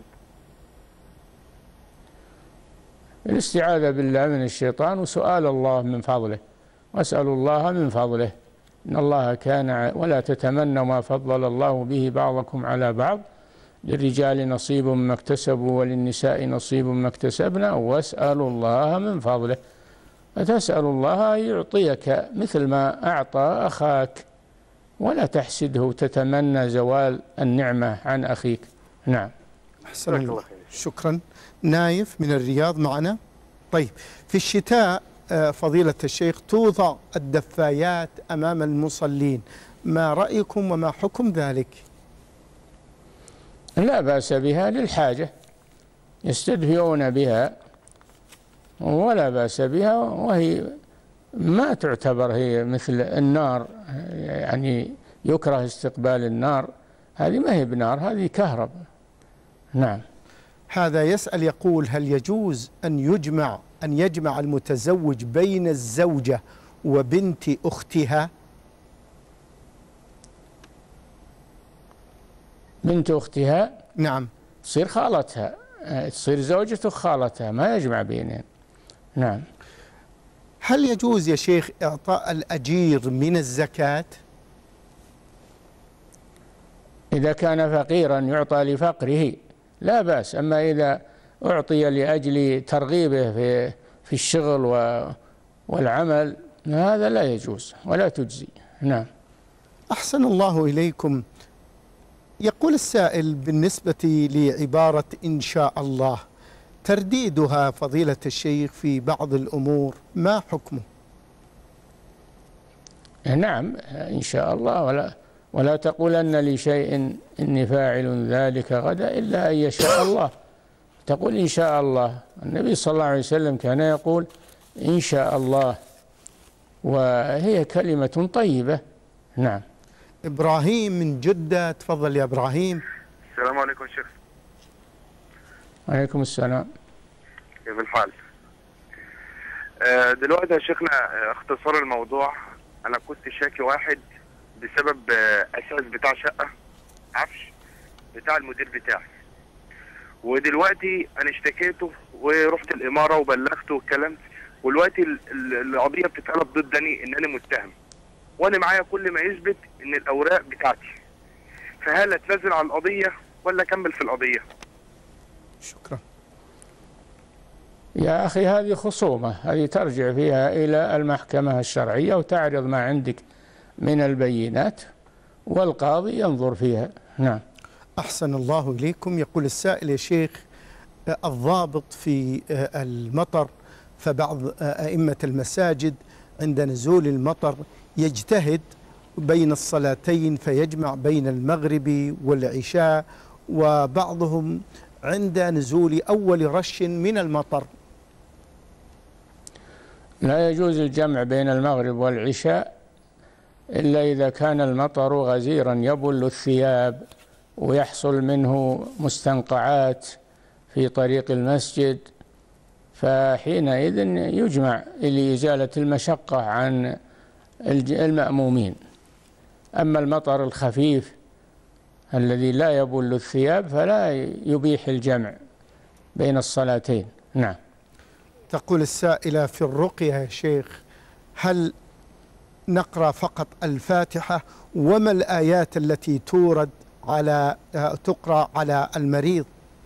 B: الاستعاذة بالله من الشيطان وسؤال الله من فضله، واسألوا الله من فضله. إن الله كان ولا تتمنوا ما فضل الله به بعضكم على بعض، للرجال نصيب مما اكتسبوا وللنساء نصيب مما اكتسبنا واسألوا الله من فضله. فتسأل الله يعطيك مثل ما أعطى أخاك، ولا تحسده وتتمنى زوال النعمة عن أخيك. نعم.
A: أحسن الله. شكرا. نايف من الرياض معنا. طيب، في الشتاء فضيلة الشيخ توضع الدفايات أمام المصلين، ما رأيكم وما حكم ذلك؟
B: لا بأس بها للحاجة، يستدفئون بها ولا بأس بها، وهي ما تعتبر هي مثل النار، يعني يكره استقبال النار، هذه ما هي بنار، هذه كهرب. نعم.
A: هذا يسأل يقول: هل يجوز أن يجمع أن يجمع المتزوج بين الزوجة وبنت أختها؟
B: بنت أختها؟
A: نعم.
B: تصير خالتها، تصير زوجة خالتها، ما يجمع بينهم. نعم.
A: هل يجوز يا شيخ إعطاء الأجير من الزكاة؟
B: إذا كان فقيرا يعطى لفقره لا بأس، أما إذا أعطي لأجل ترغيبه في في الشغل والعمل هذا لا يجوز ولا تجزي. نعم.
A: أحسن الله إليكم. يقول السائل بالنسبة لعبارة إن شاء الله، ترديدها فضيلة الشيخ في بعض الأمور ما حكمه؟
B: نعم، إن شاء الله، ولا ولا تقولن لشيء إني فاعل ذلك غدا إلا أن يشاء الله. تقول إن شاء الله. النبي صلى الله عليه وسلم كان يقول إن شاء الله، وهي كلمة طيبة. نعم.
A: إبراهيم من جدة، تفضل يا إبراهيم.
I: السلام عليكم شيخ.
B: وعليكم السلام.
I: كيف الحال؟ دلوقتي يا شيخنا اختصار الموضوع، أنا كنت شاكي واحد بسبب أساس بتاع شقة عفش بتاع المدير بتاعي، ودلوقتي أنا اشتكيته ورحت الإمارة وبلغته والكلام، ودلوقتي القضية بتتقلب ضدني إن أنا متهم، وأنا معايا كل ما يثبت إن الأوراق بتاعتي، فهل أتنازل عن القضية ولا أكمل في القضية؟
A: شكرا.
B: يا أخي هذه خصومة، هذه ترجع فيها إلى المحكمة الشرعية وتعرض ما عندك من البينات والقاضي ينظر فيها. نعم.
A: أحسن الله إليكم. يقول السائل يا شيخ: الضابط في المطر، فبعض أئمة المساجد عند نزول المطر يجتهد بين الصلاتين فيجمع بين المغرب والعشاء، وبعضهم عند نزول أول رش من المطر.
B: لا يجوز الجمع بين المغرب والعشاء إلا إذا كان المطر غزيرا يبل الثياب ويحصل منه مستنقعات في طريق المسجد، فحينئذ يجمع لإزالة المشقة عن المأمومين. أما المطر الخفيف الذي لا يبل الثياب فلا يبيح الجمع بين الصلاتين. نعم.
A: تقول السائلة: في الرقية يا شيخ هل نقرأ فقط الفاتحة، وما الآيات التي تورد على تقرأ على المريض؟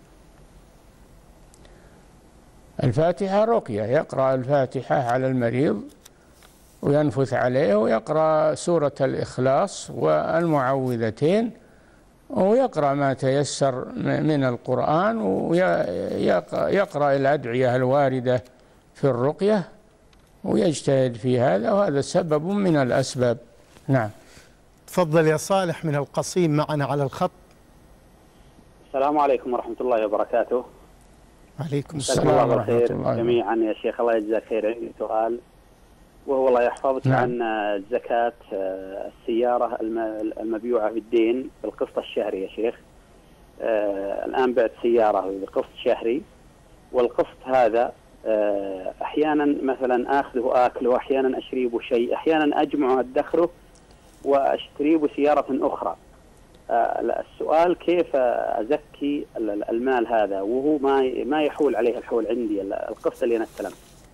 B: الفاتحة رقية، يقرأ الفاتحة على المريض وينفث عليه ويقرأ سورة الإخلاص والمعوذتين ويقرأ ما تيسر من القرآن ويقرأ الأدعية الواردة في الرقية ويجتهد في هذا، وهذا سبب من الأسباب. نعم.
A: تفضل يا صالح من القصيم معنا على الخط.
J: السلام عليكم ورحمة الله وبركاته.
A: وعليكم
B: السلام ورحمة الله
J: جميعا يا شيخ، الله يجزاك خير. عندي سؤال، وهو الله يحفظك
B: نعم.
J: عن زكاة السيارة المبيوعة بالدين بالقسط الشهري يا شيخ. الآن بعت سيارة بقسط شهري، والقسط هذا أحيانا مثلا آخذه آكله، وأحيانا أشتري به شيء، أحيانا أجمعه أدخره وأشتري به سيارة أخرى. السؤال كيف أزكي المال هذا وهو ما ما يحول عليه الحول عندي القسط اللي أنا استلمته؟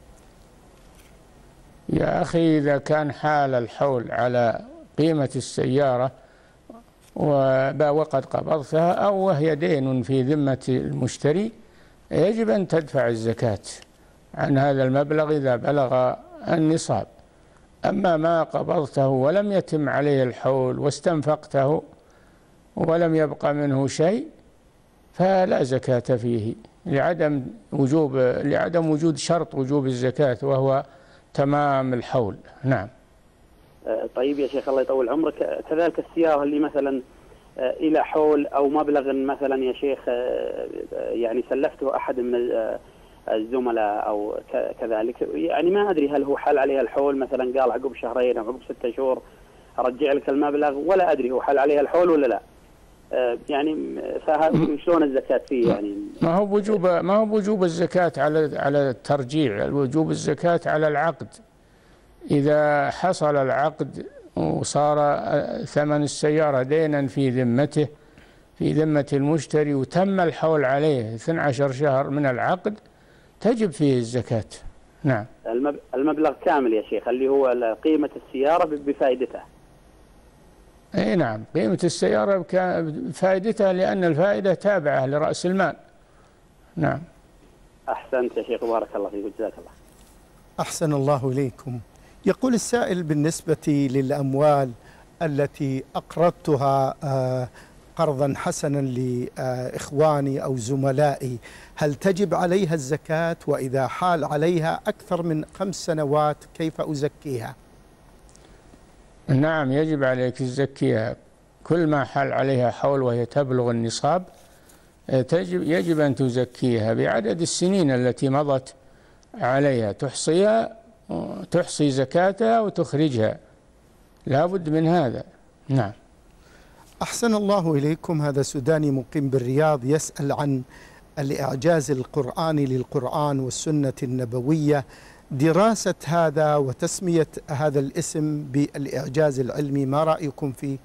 B: يا أخي إذا كان حال الحول على قيمة السيارة وقد قبضتها أو وهي دين في ذمة المشتري، يجب أن تدفع الزكاة عن هذا المبلغ إذا بلغ النصاب. أما ما قبضته ولم يتم عليه الحول واستنفقته ولم يبقى منه شيء فلا زكاة فيه، لعدم وجوب لعدم وجود شرط وجوب الزكاة وهو تمام الحول. نعم.
J: طيب يا شيخ الله يطول عمرك، كذلك السيارة اللي مثلا إلى حول أو مبلغ مثلا يا شيخ يعني سلفته أحد من الزملاء أو كذلك، يعني ما أدري هل هو حال عليها الحول مثلا، قال عقب شهرين أو عقب ستة شهور أرجع لك المبلغ، ولا أدري هو حال عليها الحول ولا لا. يعني شلون الزكاة فيه؟ يعني
B: ما هو بوجوب ما هو بوجوب الزكاة على على الترجيع، وجوب الزكاة على العقد. إذا حصل العقد وصار ثمن السيارة دينا في ذمته في ذمة المشتري وتم الحول عليه اثني عشر شهر من العقد تجب فيه الزكاة. نعم.
J: المبلغ كامل يا شيخ اللي هو قيمة السيارة بفائدتها.
B: اي نعم، قيمة السيارة بفائدتها لأن الفائدة تابعة لرأس المال. نعم.
J: أحسنت يا شيخ، بارك الله فيك وجزاك الله.
A: أحسن الله إليكم. يقول السائل بالنسبة للأموال التي أقرضتها قرضا حسنا لإخواني أو زملائي، هل تجب عليها الزكاة؟ وإذا حال عليها أكثر من خمس سنوات كيف أزكيها؟
B: نعم، يجب عليك تزكيها. كل ما حال عليها حول وهي تبلغ النصاب تجب يجب أن تزكيها بعدد السنين التي مضت عليها، تحصيها تحصي زكاتها وتخرجها، لا بد من هذا. نعم.
A: أحسن الله إليكم. هذا سوداني مقيم بالرياض يسأل عن الإعجاز القرآني للقرآن والسنة النبوية، دراسة هذا وتسمية هذا الاسم بالإعجاز العلمي، ما رأيكم فيه؟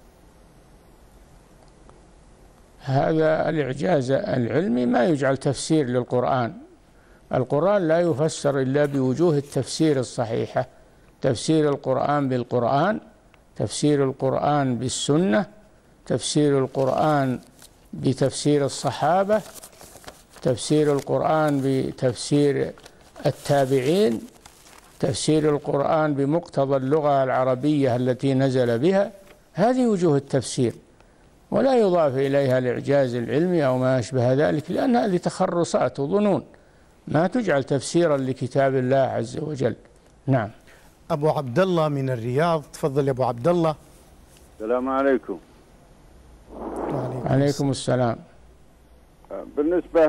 B: هذا الإعجاز العلمي ما يجعل تفسير للقرآن. القرآن لا يفسر إلا بوجوه التفسير الصحيحة، تفسير القرآن بالقرآن، تفسير القرآن بالسنة، تفسير القرآن بتفسير الصحابة، تفسير القرآن بتفسير التابعين، تفسير القرآن بمقتضى اللغة العربية التي نزل بها. هذه وجوه التفسير، ولا يضاف إليها الإعجاز العلمي أو ما أشبه ذلك، لأن هذه تخرصات وظنون ما تجعل تفسيرا لكتاب الله عز وجل. نعم.
A: أبو عبد الله من الرياض، تفضل يا أبو عبد الله.
K: السلام عليكم.
B: وعليكم عليكم السلام.
K: بالنسبة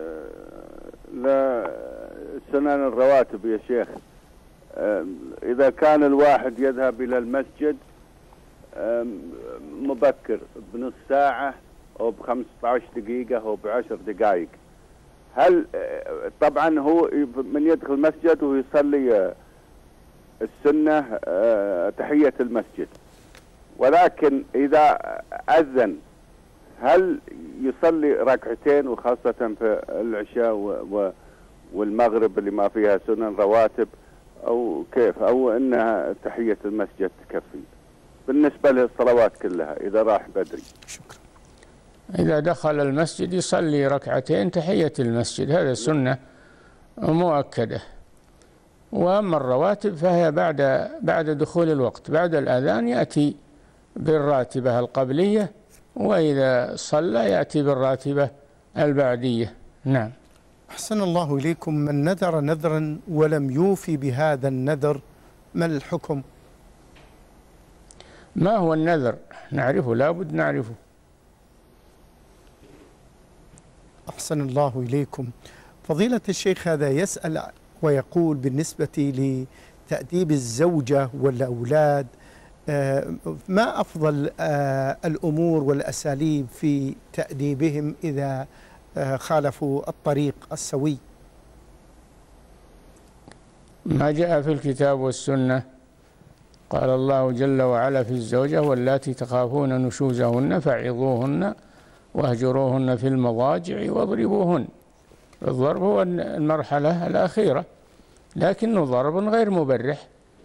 K: لسنن الرواتب يا شيخ، إذا كان الواحد يذهب إلى المسجد مبكر بنص ساعة أو بخمسة عشر دقيقة أو بعشر دقائق، هل طبعا هو من يدخل المسجد ويصلي السنة تحية المسجد، ولكن إذا أذن هل يصلي ركعتين، وخاصة في العشاء والمغرب اللي ما فيها سنن رواتب، أو كيف، أو أنها تحية المسجد تكفي بالنسبة للصلوات كلها إذا راح بدري؟
A: شكرا.
B: إذا دخل المسجد يصلي ركعتين تحية المسجد، هذا سنة مؤكدة. وأما الرواتب فهي بعد بعد دخول الوقت، بعد الأذان يأتي بالراتبة القبلية، وإذا صلى يأتي بالراتبة البعدية. نعم.
A: أحسن الله إليكم. من نذر نذرا ولم يوفي بهذا النذر ما الحكم؟
B: ما هو النذر؟ نعرفه، لا بد نعرفه.
A: أحسن الله إليكم. فضيلة الشيخ، هذا يسأل ويقول بالنسبة تأديب الزوجة والأولاد، ما أفضل الأمور والأساليب في تأديبهم إذا خالفوا الطريق السوي؟
B: ما جاء في الكتاب والسنة قال الله جل وعلا في الزوجة: واللاتي تخافون نشوزهن فعظوهن واهجروهن في المضاجع واضربوهن. الضرب هو المرحلة الأخيرة، لكنه ضرب غير مبرح.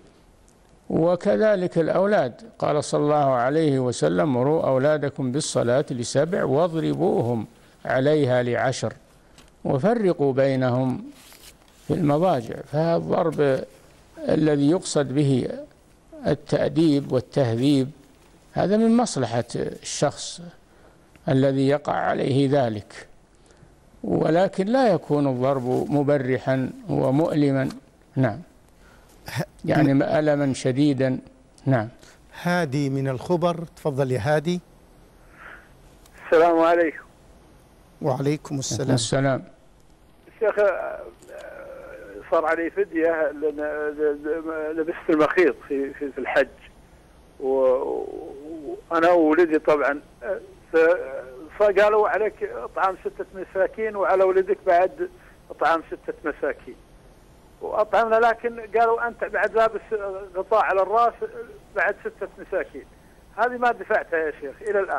B: وكذلك الأولاد، قال صلى الله عليه وسلم: مروا أولادكم بالصلاة لسبع واضربوهم عليها لعشر وفرقوا بينهم في المضاجع. فهذا الضرب الذي يقصد به التأديب والتهذيب هذا من مصلحة الشخص الذي يقع عليه ذلك، ولكن لا يكون الضرب مبرحا ومؤلما. نعم، يعني ألما شديدا. نعم.
A: هادي من الخبر، تفضل يا هادي.
E: السلام عليكم.
A: وعليكم السلام.
B: السلام.
E: شيخ، صار علي فدية لأن لبست المخيط في في في الحج، وأنا وولدي طبعا، فقالوا عليك إطعام ستة مساكين وعلى ولدك بعد إطعام ستة مساكين، وأطعمنا، لكن قالوا أنت بعد لابس غطاء على الرأس بعد ستة مساكين. هذه ما دفعتها يا شيخ إلى الآن.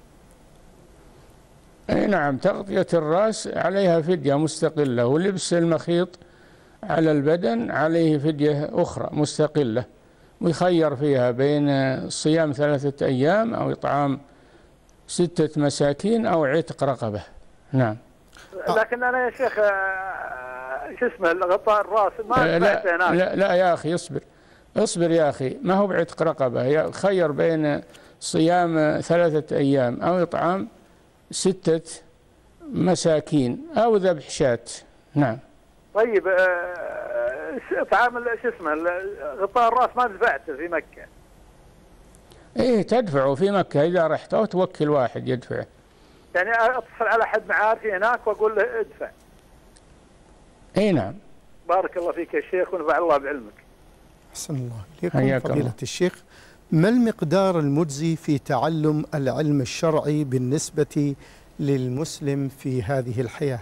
B: أي نعم، تغطية الرأس عليها فدية مستقلة، ولبس المخيط على البدن عليه فدية أخرى مستقلة، ويخير فيها بين صيام ثلاثة أيام أو إطعام ستة مساكين أو عتق رقبة. نعم.
E: لكن أنا يا شيخ شو اسمه غطاء الرأس ما
B: لا, لا, لا لا يا أخي، اصبر اصبر يا أخي، ما هو بعتق رقبة، خير بين صيام ثلاثة أيام أو إطعام ستة مساكين أو ذبح شاة. نعم.
E: طيب، إطعام شو اسمه غطاء الرأس ما دفعته في مكة؟
B: إيه، تدفعه في مكة إذا رحت، أو توكل واحد يدفعه.
E: يعني أتصل على أحد معارفي هناك وأقول له ادفع.
B: إيه نعم.
E: بارك الله فيك يا شيخ ونفع الله بعلمك.
A: أحسن الله إليكم فضيلة الشيخ. ما المقدار المجزي في تعلم العلم الشرعي بالنسبة للمسلم في هذه الحياة؟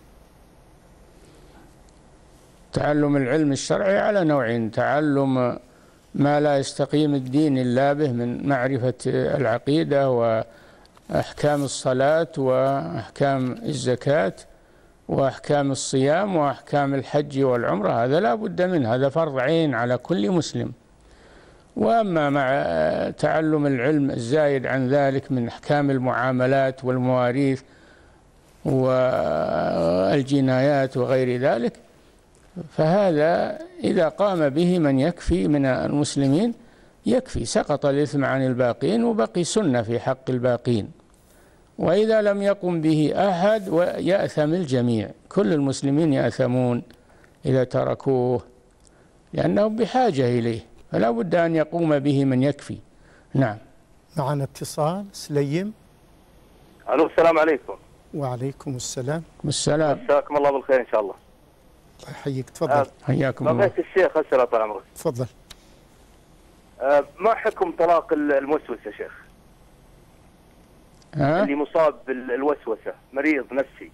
B: تعلم العلم الشرعي على نوعين: تعلم ما لا يستقيم الدين إلا به من معرفة العقيدة وأحكام الصلاة وأحكام الزكاة وأحكام الصيام وأحكام الحج والعمرة، هذا لا بد منه، هذا فرض عين على كل مسلم. وأما مع تعلم العلم الزايد عن ذلك من أحكام المعاملات والمواريث والجنايات وغير ذلك، فهذا إذا قام به من يكفي من المسلمين يكفي، سقط الإثم عن الباقين وبقي سنة في حق الباقين. وإذا لم يقم به أحد ويأثم الجميع، كل المسلمين يأثمون إذا تركوه لأنهم بحاجة إليه، فلا بد أن يقوم به من يكفي. نعم.
A: معنا اتصال. سليم.
L: ألو، السلام عليكم.
A: وعليكم السلام.
B: السلام.
L: مساكم الله بالخير إن شاء الله.
A: الله يحييك، تفضل.
B: حياكم الله.
L: بغيت الشيخ أسأل طال عمرك.
A: تفضل.
L: أه ما حكم طلاق الموسوس يا شيخ؟
B: ها؟
L: اللي مصاب بالوسوسة، مريض نفسي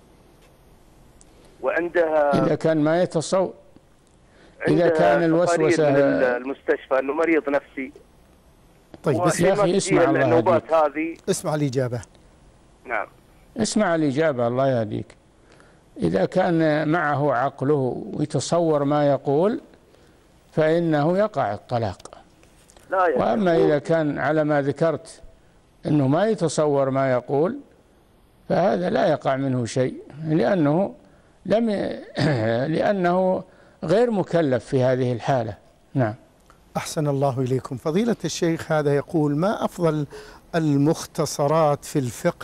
L: وعندها،
B: إذا كان ما يتصور، إذا كان الوسوسة
L: المستشفى أنه مريض نفسي.
A: طيب بس
B: يا أخي اسمع الله
L: النوبات هذه.
A: اسمع الإجابة.
L: نعم.
B: اسمع الإجابة الله يهديك. إذا كان معه عقله ويتصور ما يقول فإنه يقع الطلاق.
L: لا يا
B: وأما إذا كان على ما ذكرت أنه ما يتصور ما يقول فهذا لا يقع منه شيء، لأنه لم لأنه غير مكلف في هذه الحالة. نعم.
A: أحسن الله إليكم فضيلة الشيخ. هذا يقول: ما أفضل المختصرات في الفقه؟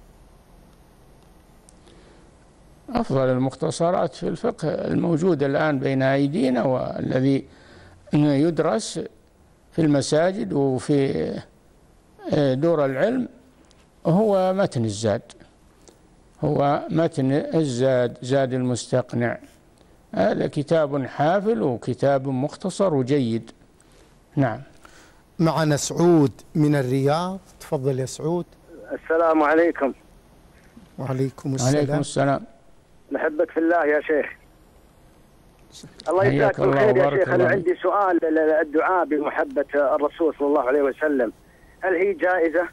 B: أفضل المختصرات في الفقه الموجودة الآن بين أيدينا والذي يدرس في المساجد وفي دور العلم هو متن الزاد، هو متن الزاد، زاد المستقنع هذا كتاب حافل وكتاب مختصر وجيد. نعم.
A: معنا سعود من الرياض، تفضل يا سعود.
M: السلام عليكم.
A: وعليكم السلام.
B: وعليكم السلام.
M: نحبك في الله يا شيخ. الله يجزاك بالخير يا شيخ. أنا عندي سؤال. الدعاء بمحبة الرسول صلى الله عليه وسلم هل هي جائزة؟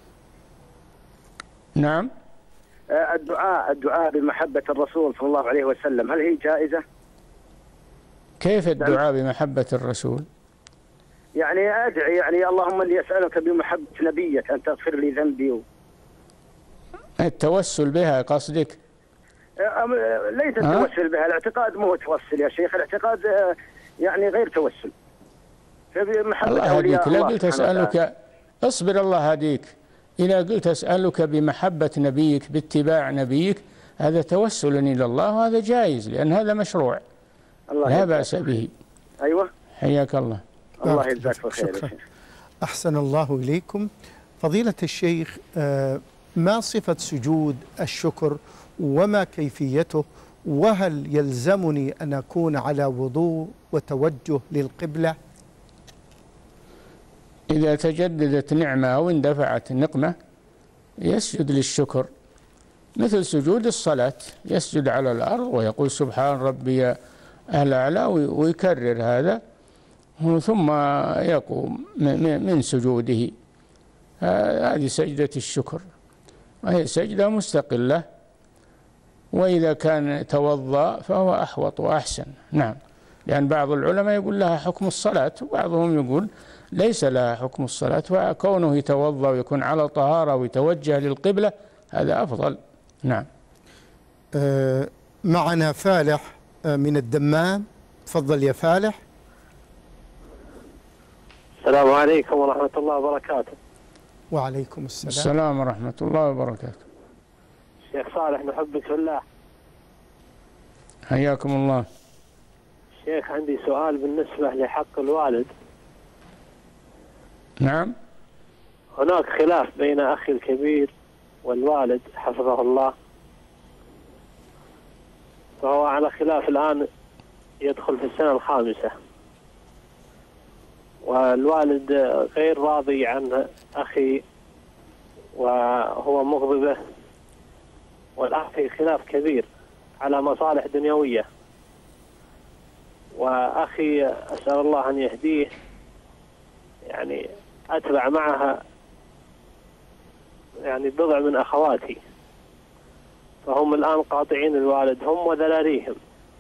B: نعم.
M: الدعاء الدعاء بمحبة الرسول صلى الله عليه وسلم هل هي جائزة؟
B: كيف الدعاء بمحبة الرسول؟
M: يعني أدعي يعني اللهم إني أسألك بمحبة نبيك أن تغفر لي ذنبي و...
B: التوسل بها قصدك؟
M: ليس التوسل بها، الاعتقاد مو توسل يا شيخ، الاعتقاد يعني غير توسل.
B: الله هديك. لا قلت أسألك، اصبر الله هديك. إذا قلت أسألك بمحبة نبيك باتباع نبيك هذا توسل إلى الله وهذا جائز لأن هذا مشروع الله لا بأس به.
M: أيوة.
B: حياك الله.
M: الله يجزاك بالخير.
A: أحسن الله إليكم. فضيلة الشيخ، ما صفة سجود الشكر وما كيفيته، وهل يلزمني أن أكون على وضوء وتوجه للقبلة؟
B: إذا تجددت نعمة أو اندفعت نقمة يسجد للشكر مثل سجود الصلاة، يسجد على الأرض ويقول سبحان ربي الأعلى ويكرر هذا ثم يقوم من سجوده. هذه سجدة الشكر وهي سجدة مستقلة، وإذا كان توضأ فهو أحوط وأحسن. نعم. لأن بعض العلماء يقول لها حكم الصلاة وبعضهم يقول ليس لها حكم الصلاة، فكونه يتوضأ ويكون على طهارة ويتوجه للقبلة هذا أفضل. نعم.
A: آه معنا فالح من الدمام، تفضل يا فالح.
N: السلام عليكم ورحمة الله وبركاته.
A: وعليكم السلام.
B: السلام ورحمة الله وبركاته.
N: شيخ صالح نحبك في الله.
B: حياكم الله.
N: شيخ عندي سؤال بالنسبة لحق الوالد.
B: نعم.
N: هناك خلاف بين أخي الكبير والوالد حفظه الله، فهو على خلاف الآن يدخل في السنة الخامسة، والوالد غير راضي عن أخي وهو مغضبه، والآن في خلاف كبير على مصالح دنيوية، وأخي أسأل الله أن يهديه، يعني أتبع معها يعني بضع من أخواتي، فهم الآن قاطعين الوالد هم وذلاريهم،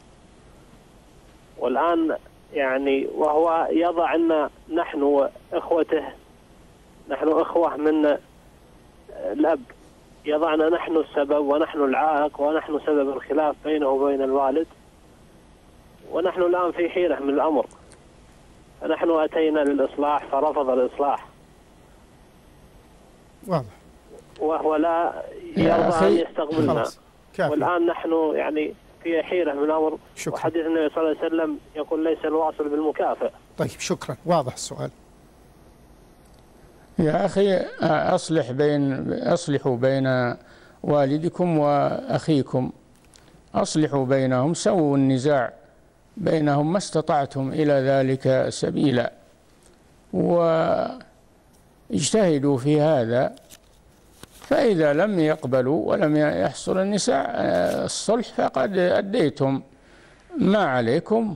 N: والآن يعني وهو يضع أن نحن إخوته، نحن إخوة من الأب، يضعنا نحن السبب ونحن العائق ونحن سبب الخلاف بينه وبين الوالد، ونحن الآن في حيرة من الأمر، فنحن أتينا للإصلاح فرفض الإصلاح.
A: واضح.
N: وهو لا يرضى أن يستقبلنا، والآن نحن يعني في حيرة من الأمر.
A: شكرا.
N: وحديث النبي صلى الله عليه وسلم يقول ليس الواصل بالمكافئ.
A: طيب شكرا، واضح السؤال.
B: يا أخي أصلح بين أصلحوا بين والدكم وأخيكم، أصلحوا بينهم، سووا النزاع بينهم ما استطعتم إلى ذلك سبيلا، واجتهدوا في هذا، فإذا لم يقبلوا ولم يحصل النزاع الصلح فقد أديتم ما عليكم،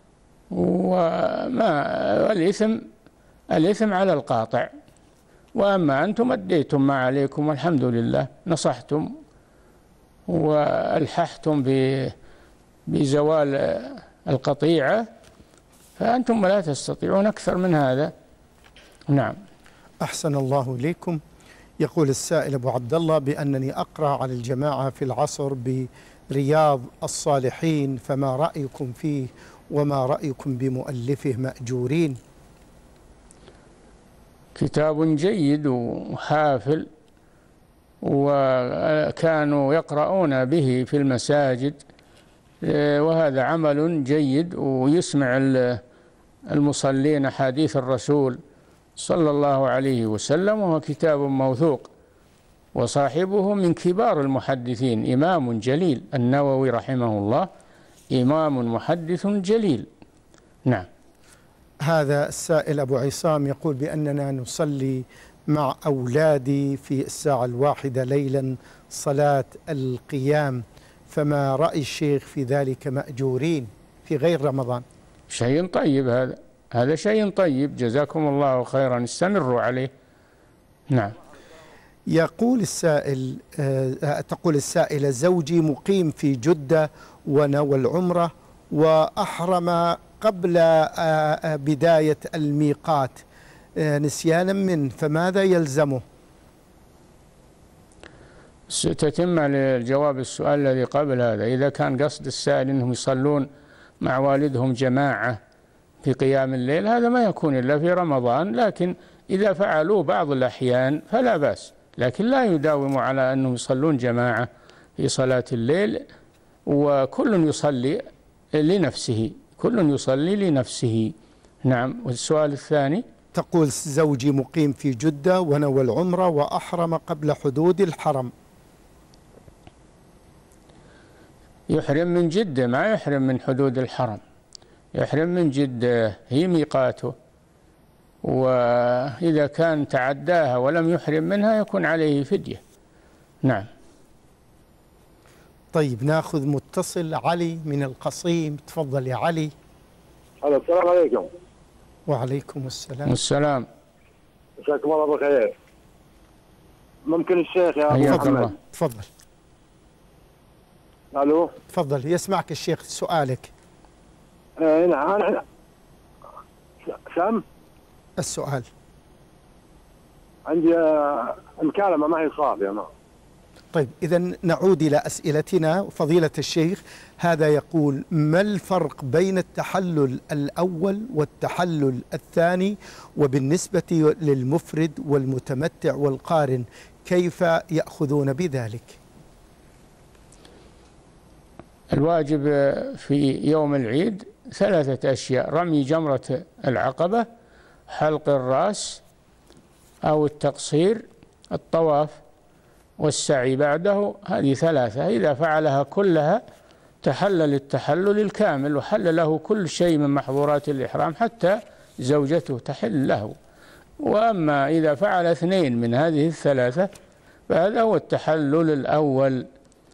B: وما الإثم الإثم على القاطع، وأما أنتم أديتم ما عليكم والحمد لله، نصحتم وألححتم بزوال القطيعة، فأنتم لا تستطيعون أكثر من هذا. نعم.
A: أحسن الله إليكم. يقول السائل أبو عبد الله بأنني أقرأ على الجماعة في العصر برياض الصالحين، فما رأيكم فيه وما رأيكم بمؤلفه مأجورين؟
B: كتاب جيد وحافل، وكانوا يقرؤون به في المساجد، وهذا عمل جيد، ويسمع المصلين حديث الرسول صلى الله عليه وسلم، وهو كتاب موثوق، وصاحبه من كبار المحدثين إمام جليل النووي رحمه الله، إمام محدث جليل. نعم.
A: هذا السائل أبو عصام يقول بأننا نصلي مع أولادي في الساعة الواحدة ليلا صلاة القيام، فما رأي الشيخ في ذلك مأجورين في غير رمضان؟
B: شيء طيب، هذا هذا شيء طيب، جزاكم الله خيرا، استمروا عليه. نعم.
A: يقول السائل آه تقول السائلة: زوجي مقيم في جدة ونوى العمرة وأحرم قبل آه بداية الميقات آه نسيانا منه، فماذا يلزمه؟
B: تتم للجواب السؤال الذي قبل هذا. إذا كان قصد السائل أنهم يصلون مع والدهم جماعة في قيام الليل، هذا ما يكون إلا في رمضان، لكن إذا فعلوا بعض الأحيان فلا بأس، لكن لا يداوموا على أنهم يصلون جماعة في صلاة الليل، وكل يصلي لنفسه، كل يصلي لنفسه. نعم. والسؤال الثاني،
A: تقول: زوجي مقيم في جدة ونوى العمرة وأحرم قبل حدود الحرم.
B: يحرم من جدة، ما يحرم من حدود الحرم، يحرم من جدة، هي ميقاته، وإذا كان تعداها ولم يحرم منها يكون عليه فدية. نعم.
A: طيب، ناخذ متصل علي من القصيم. تفضل يا علي.
O: السلام عليكم.
A: وعليكم السلام.
B: والسلام.
O: مساكم الله بالخير. ممكن الشيخ يا أبو محمد؟
A: تفضل.
O: الو.
A: تفضل، يسمعك الشيخ. سؤالك.
O: اي نعم. سم
A: السؤال.
O: عندي المكالمة ما هي صافية. ما
A: طيب، إذا نعود إلى أسئلتنا. فضيلة الشيخ، هذا يقول: ما الفرق بين التحلل الأول والتحلل الثاني، وبالنسبة للمفرد والمتمتع والقارن كيف يأخذون بذلك؟
B: الواجب في يوم العيد ثلاثة أشياء: رمي جمرة العقبة، حلق الرأس أو التقصير، الطواف، والسعي بعده. هذه ثلاثة، إذا فعلها كلها تحلل التحلل الكامل، وحل له كل شيء من محظورات الإحرام، حتى زوجته تحل له. وأما إذا فعل اثنين من هذه الثلاثة فهذا هو التحلل الأول،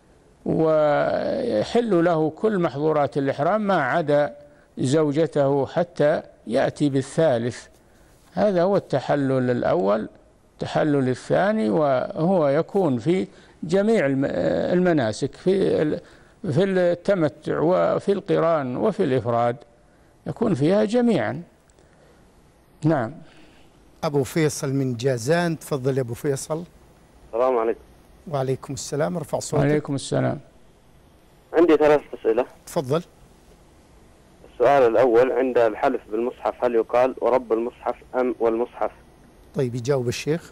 B: ويحل له كل محظورات الإحرام ما عدا زوجته حتى يأتي بالثالث. هذا هو التحلل الأول. التحلل الثاني وهو يكون في جميع المناسك، في في التمتع وفي القران وفي الإفراد، يكون فيها جميعا. نعم.
A: أبو فيصل من جازان. تفضل يا أبو فيصل.
P: السلام عليكم.
A: وعليكم السلام. ارفع صوتك.
B: وعليكم السلام.
P: عندي ثلاث أسئلة.
A: تفضل.
P: السؤال الأول: عند الحلف بالمصحف هل يقال ورب المصحف أم والمصحف؟
A: طيب، يجاوب الشيخ.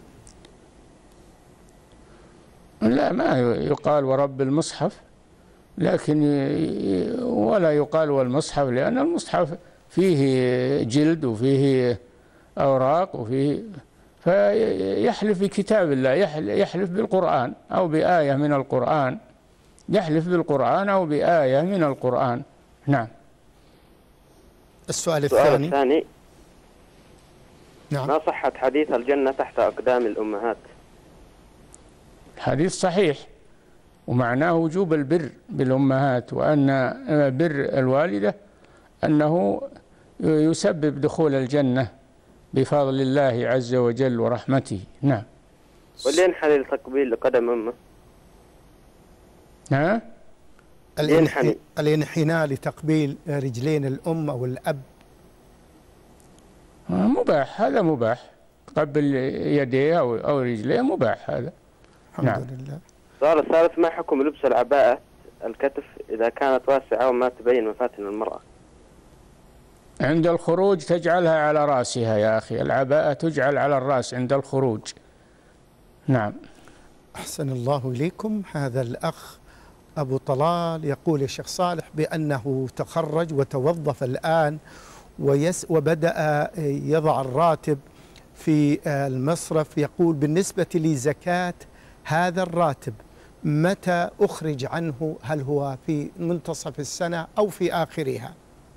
B: لا، ما يقال ورب المصحف، لكن ولا يقال والمصحف، لأن المصحف فيه جلد وفيه أوراق وفيه، فيحلف بكتاب الله، يحلف بالقرآن أو بآية من القرآن، يحلف بالقرآن أو بآية من القرآن. نعم.
A: السؤال الثاني.
P: الثاني:
A: نعم.
P: ما صحة حديث الجنة تحت أقدام الأمهات؟
B: الحديث صحيح، ومعناه وجوب البر بالأمهات، وأن بر الوالدة أنه يسبب دخول الجنة بفضل الله عز وجل ورحمته. نعم.
P: واللي ينحني لتقبيل قدم أمه؟
B: ها؟
A: الانحناء الانحناء لتقبيل رجلين الأم أو الأب
B: مباح، هذا مباح، قبل يديه أو أو رجليه مباح هذا.
A: الحمد
B: نعم.
A: لله.
P: السؤال الثالث: ما حكم لبس العباءة الكتف إذا كانت واسعة وما تبين مفاتن المرأة؟
B: عند الخروج تجعلها على رأسها يا أخي، العباءة تجعل على الرأس عند الخروج. نعم.
A: أحسن الله إليكم. هذا الأخ أبو طلال يقول: يا شيخ صالح بأنه تخرج وتوظف الآن ويس وبدأ يضع الراتب في المصرف، يقول: بالنسبة لزكاة هذا الراتب متى أخرج عنه؟ هل هو في منتصف السنة أو في آخرها؟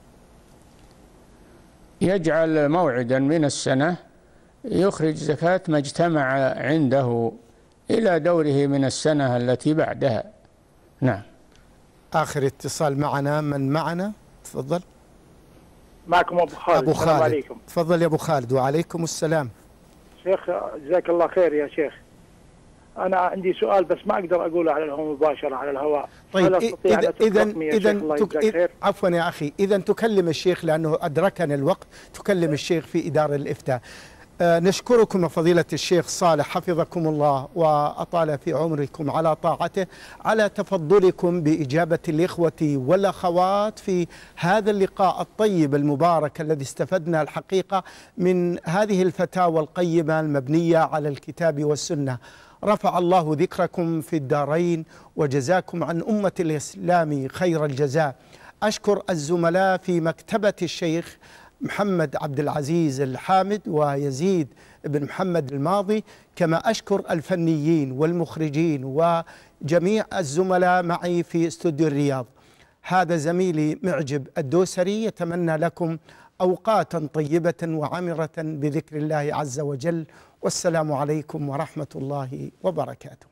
B: يجعل موعدا من السنة يخرج زكاة ما اجتمع عنده إلى دوره من السنة التي بعدها. نعم.
A: آخر اتصال معنا، من معنا؟ تفضل.
Q: معكم أبو خالد.
A: أبو خالد.
Q: السلام عليكم.
A: تفضل يا أبو خالد. وعليكم السلام.
Q: شيخ جزاك الله خير يا شيخ. أنا عندي سؤال بس ما أقدر أقوله على الهواء مباشرة على الهواء.
A: طيب إذا إذا إذا تك... عفوا يا أخي، إذا تكلم الشيخ لأنه أدركنا الوقت، تكلم الشيخ في إدارة الإفتاء. آه نشكركم فضيلة الشيخ صالح حفظكم الله وأطال في عمركم على طاعته، على تفضلكم بإجابة الإخوة والأخوات في هذا اللقاء الطيب المبارك الذي استفدنا الحقيقة من هذه الفتاوى القيمة المبنية على الكتاب والسنة. رفع الله ذكركم في الدارين وجزاكم عن أمة الإسلام خير الجزاء. أشكر الزملاء في مكتبة الشيخ محمد عبد العزيز الحامد ويزيد بن محمد الماضي، كما أشكر الفنيين والمخرجين وجميع الزملاء معي في استوديو الرياض. هذا زميلي معجب الدوسري يتمنى لكم أوقاتا طيبة وعامرة بذكر الله عز وجل، والسلام عليكم ورحمة الله وبركاته.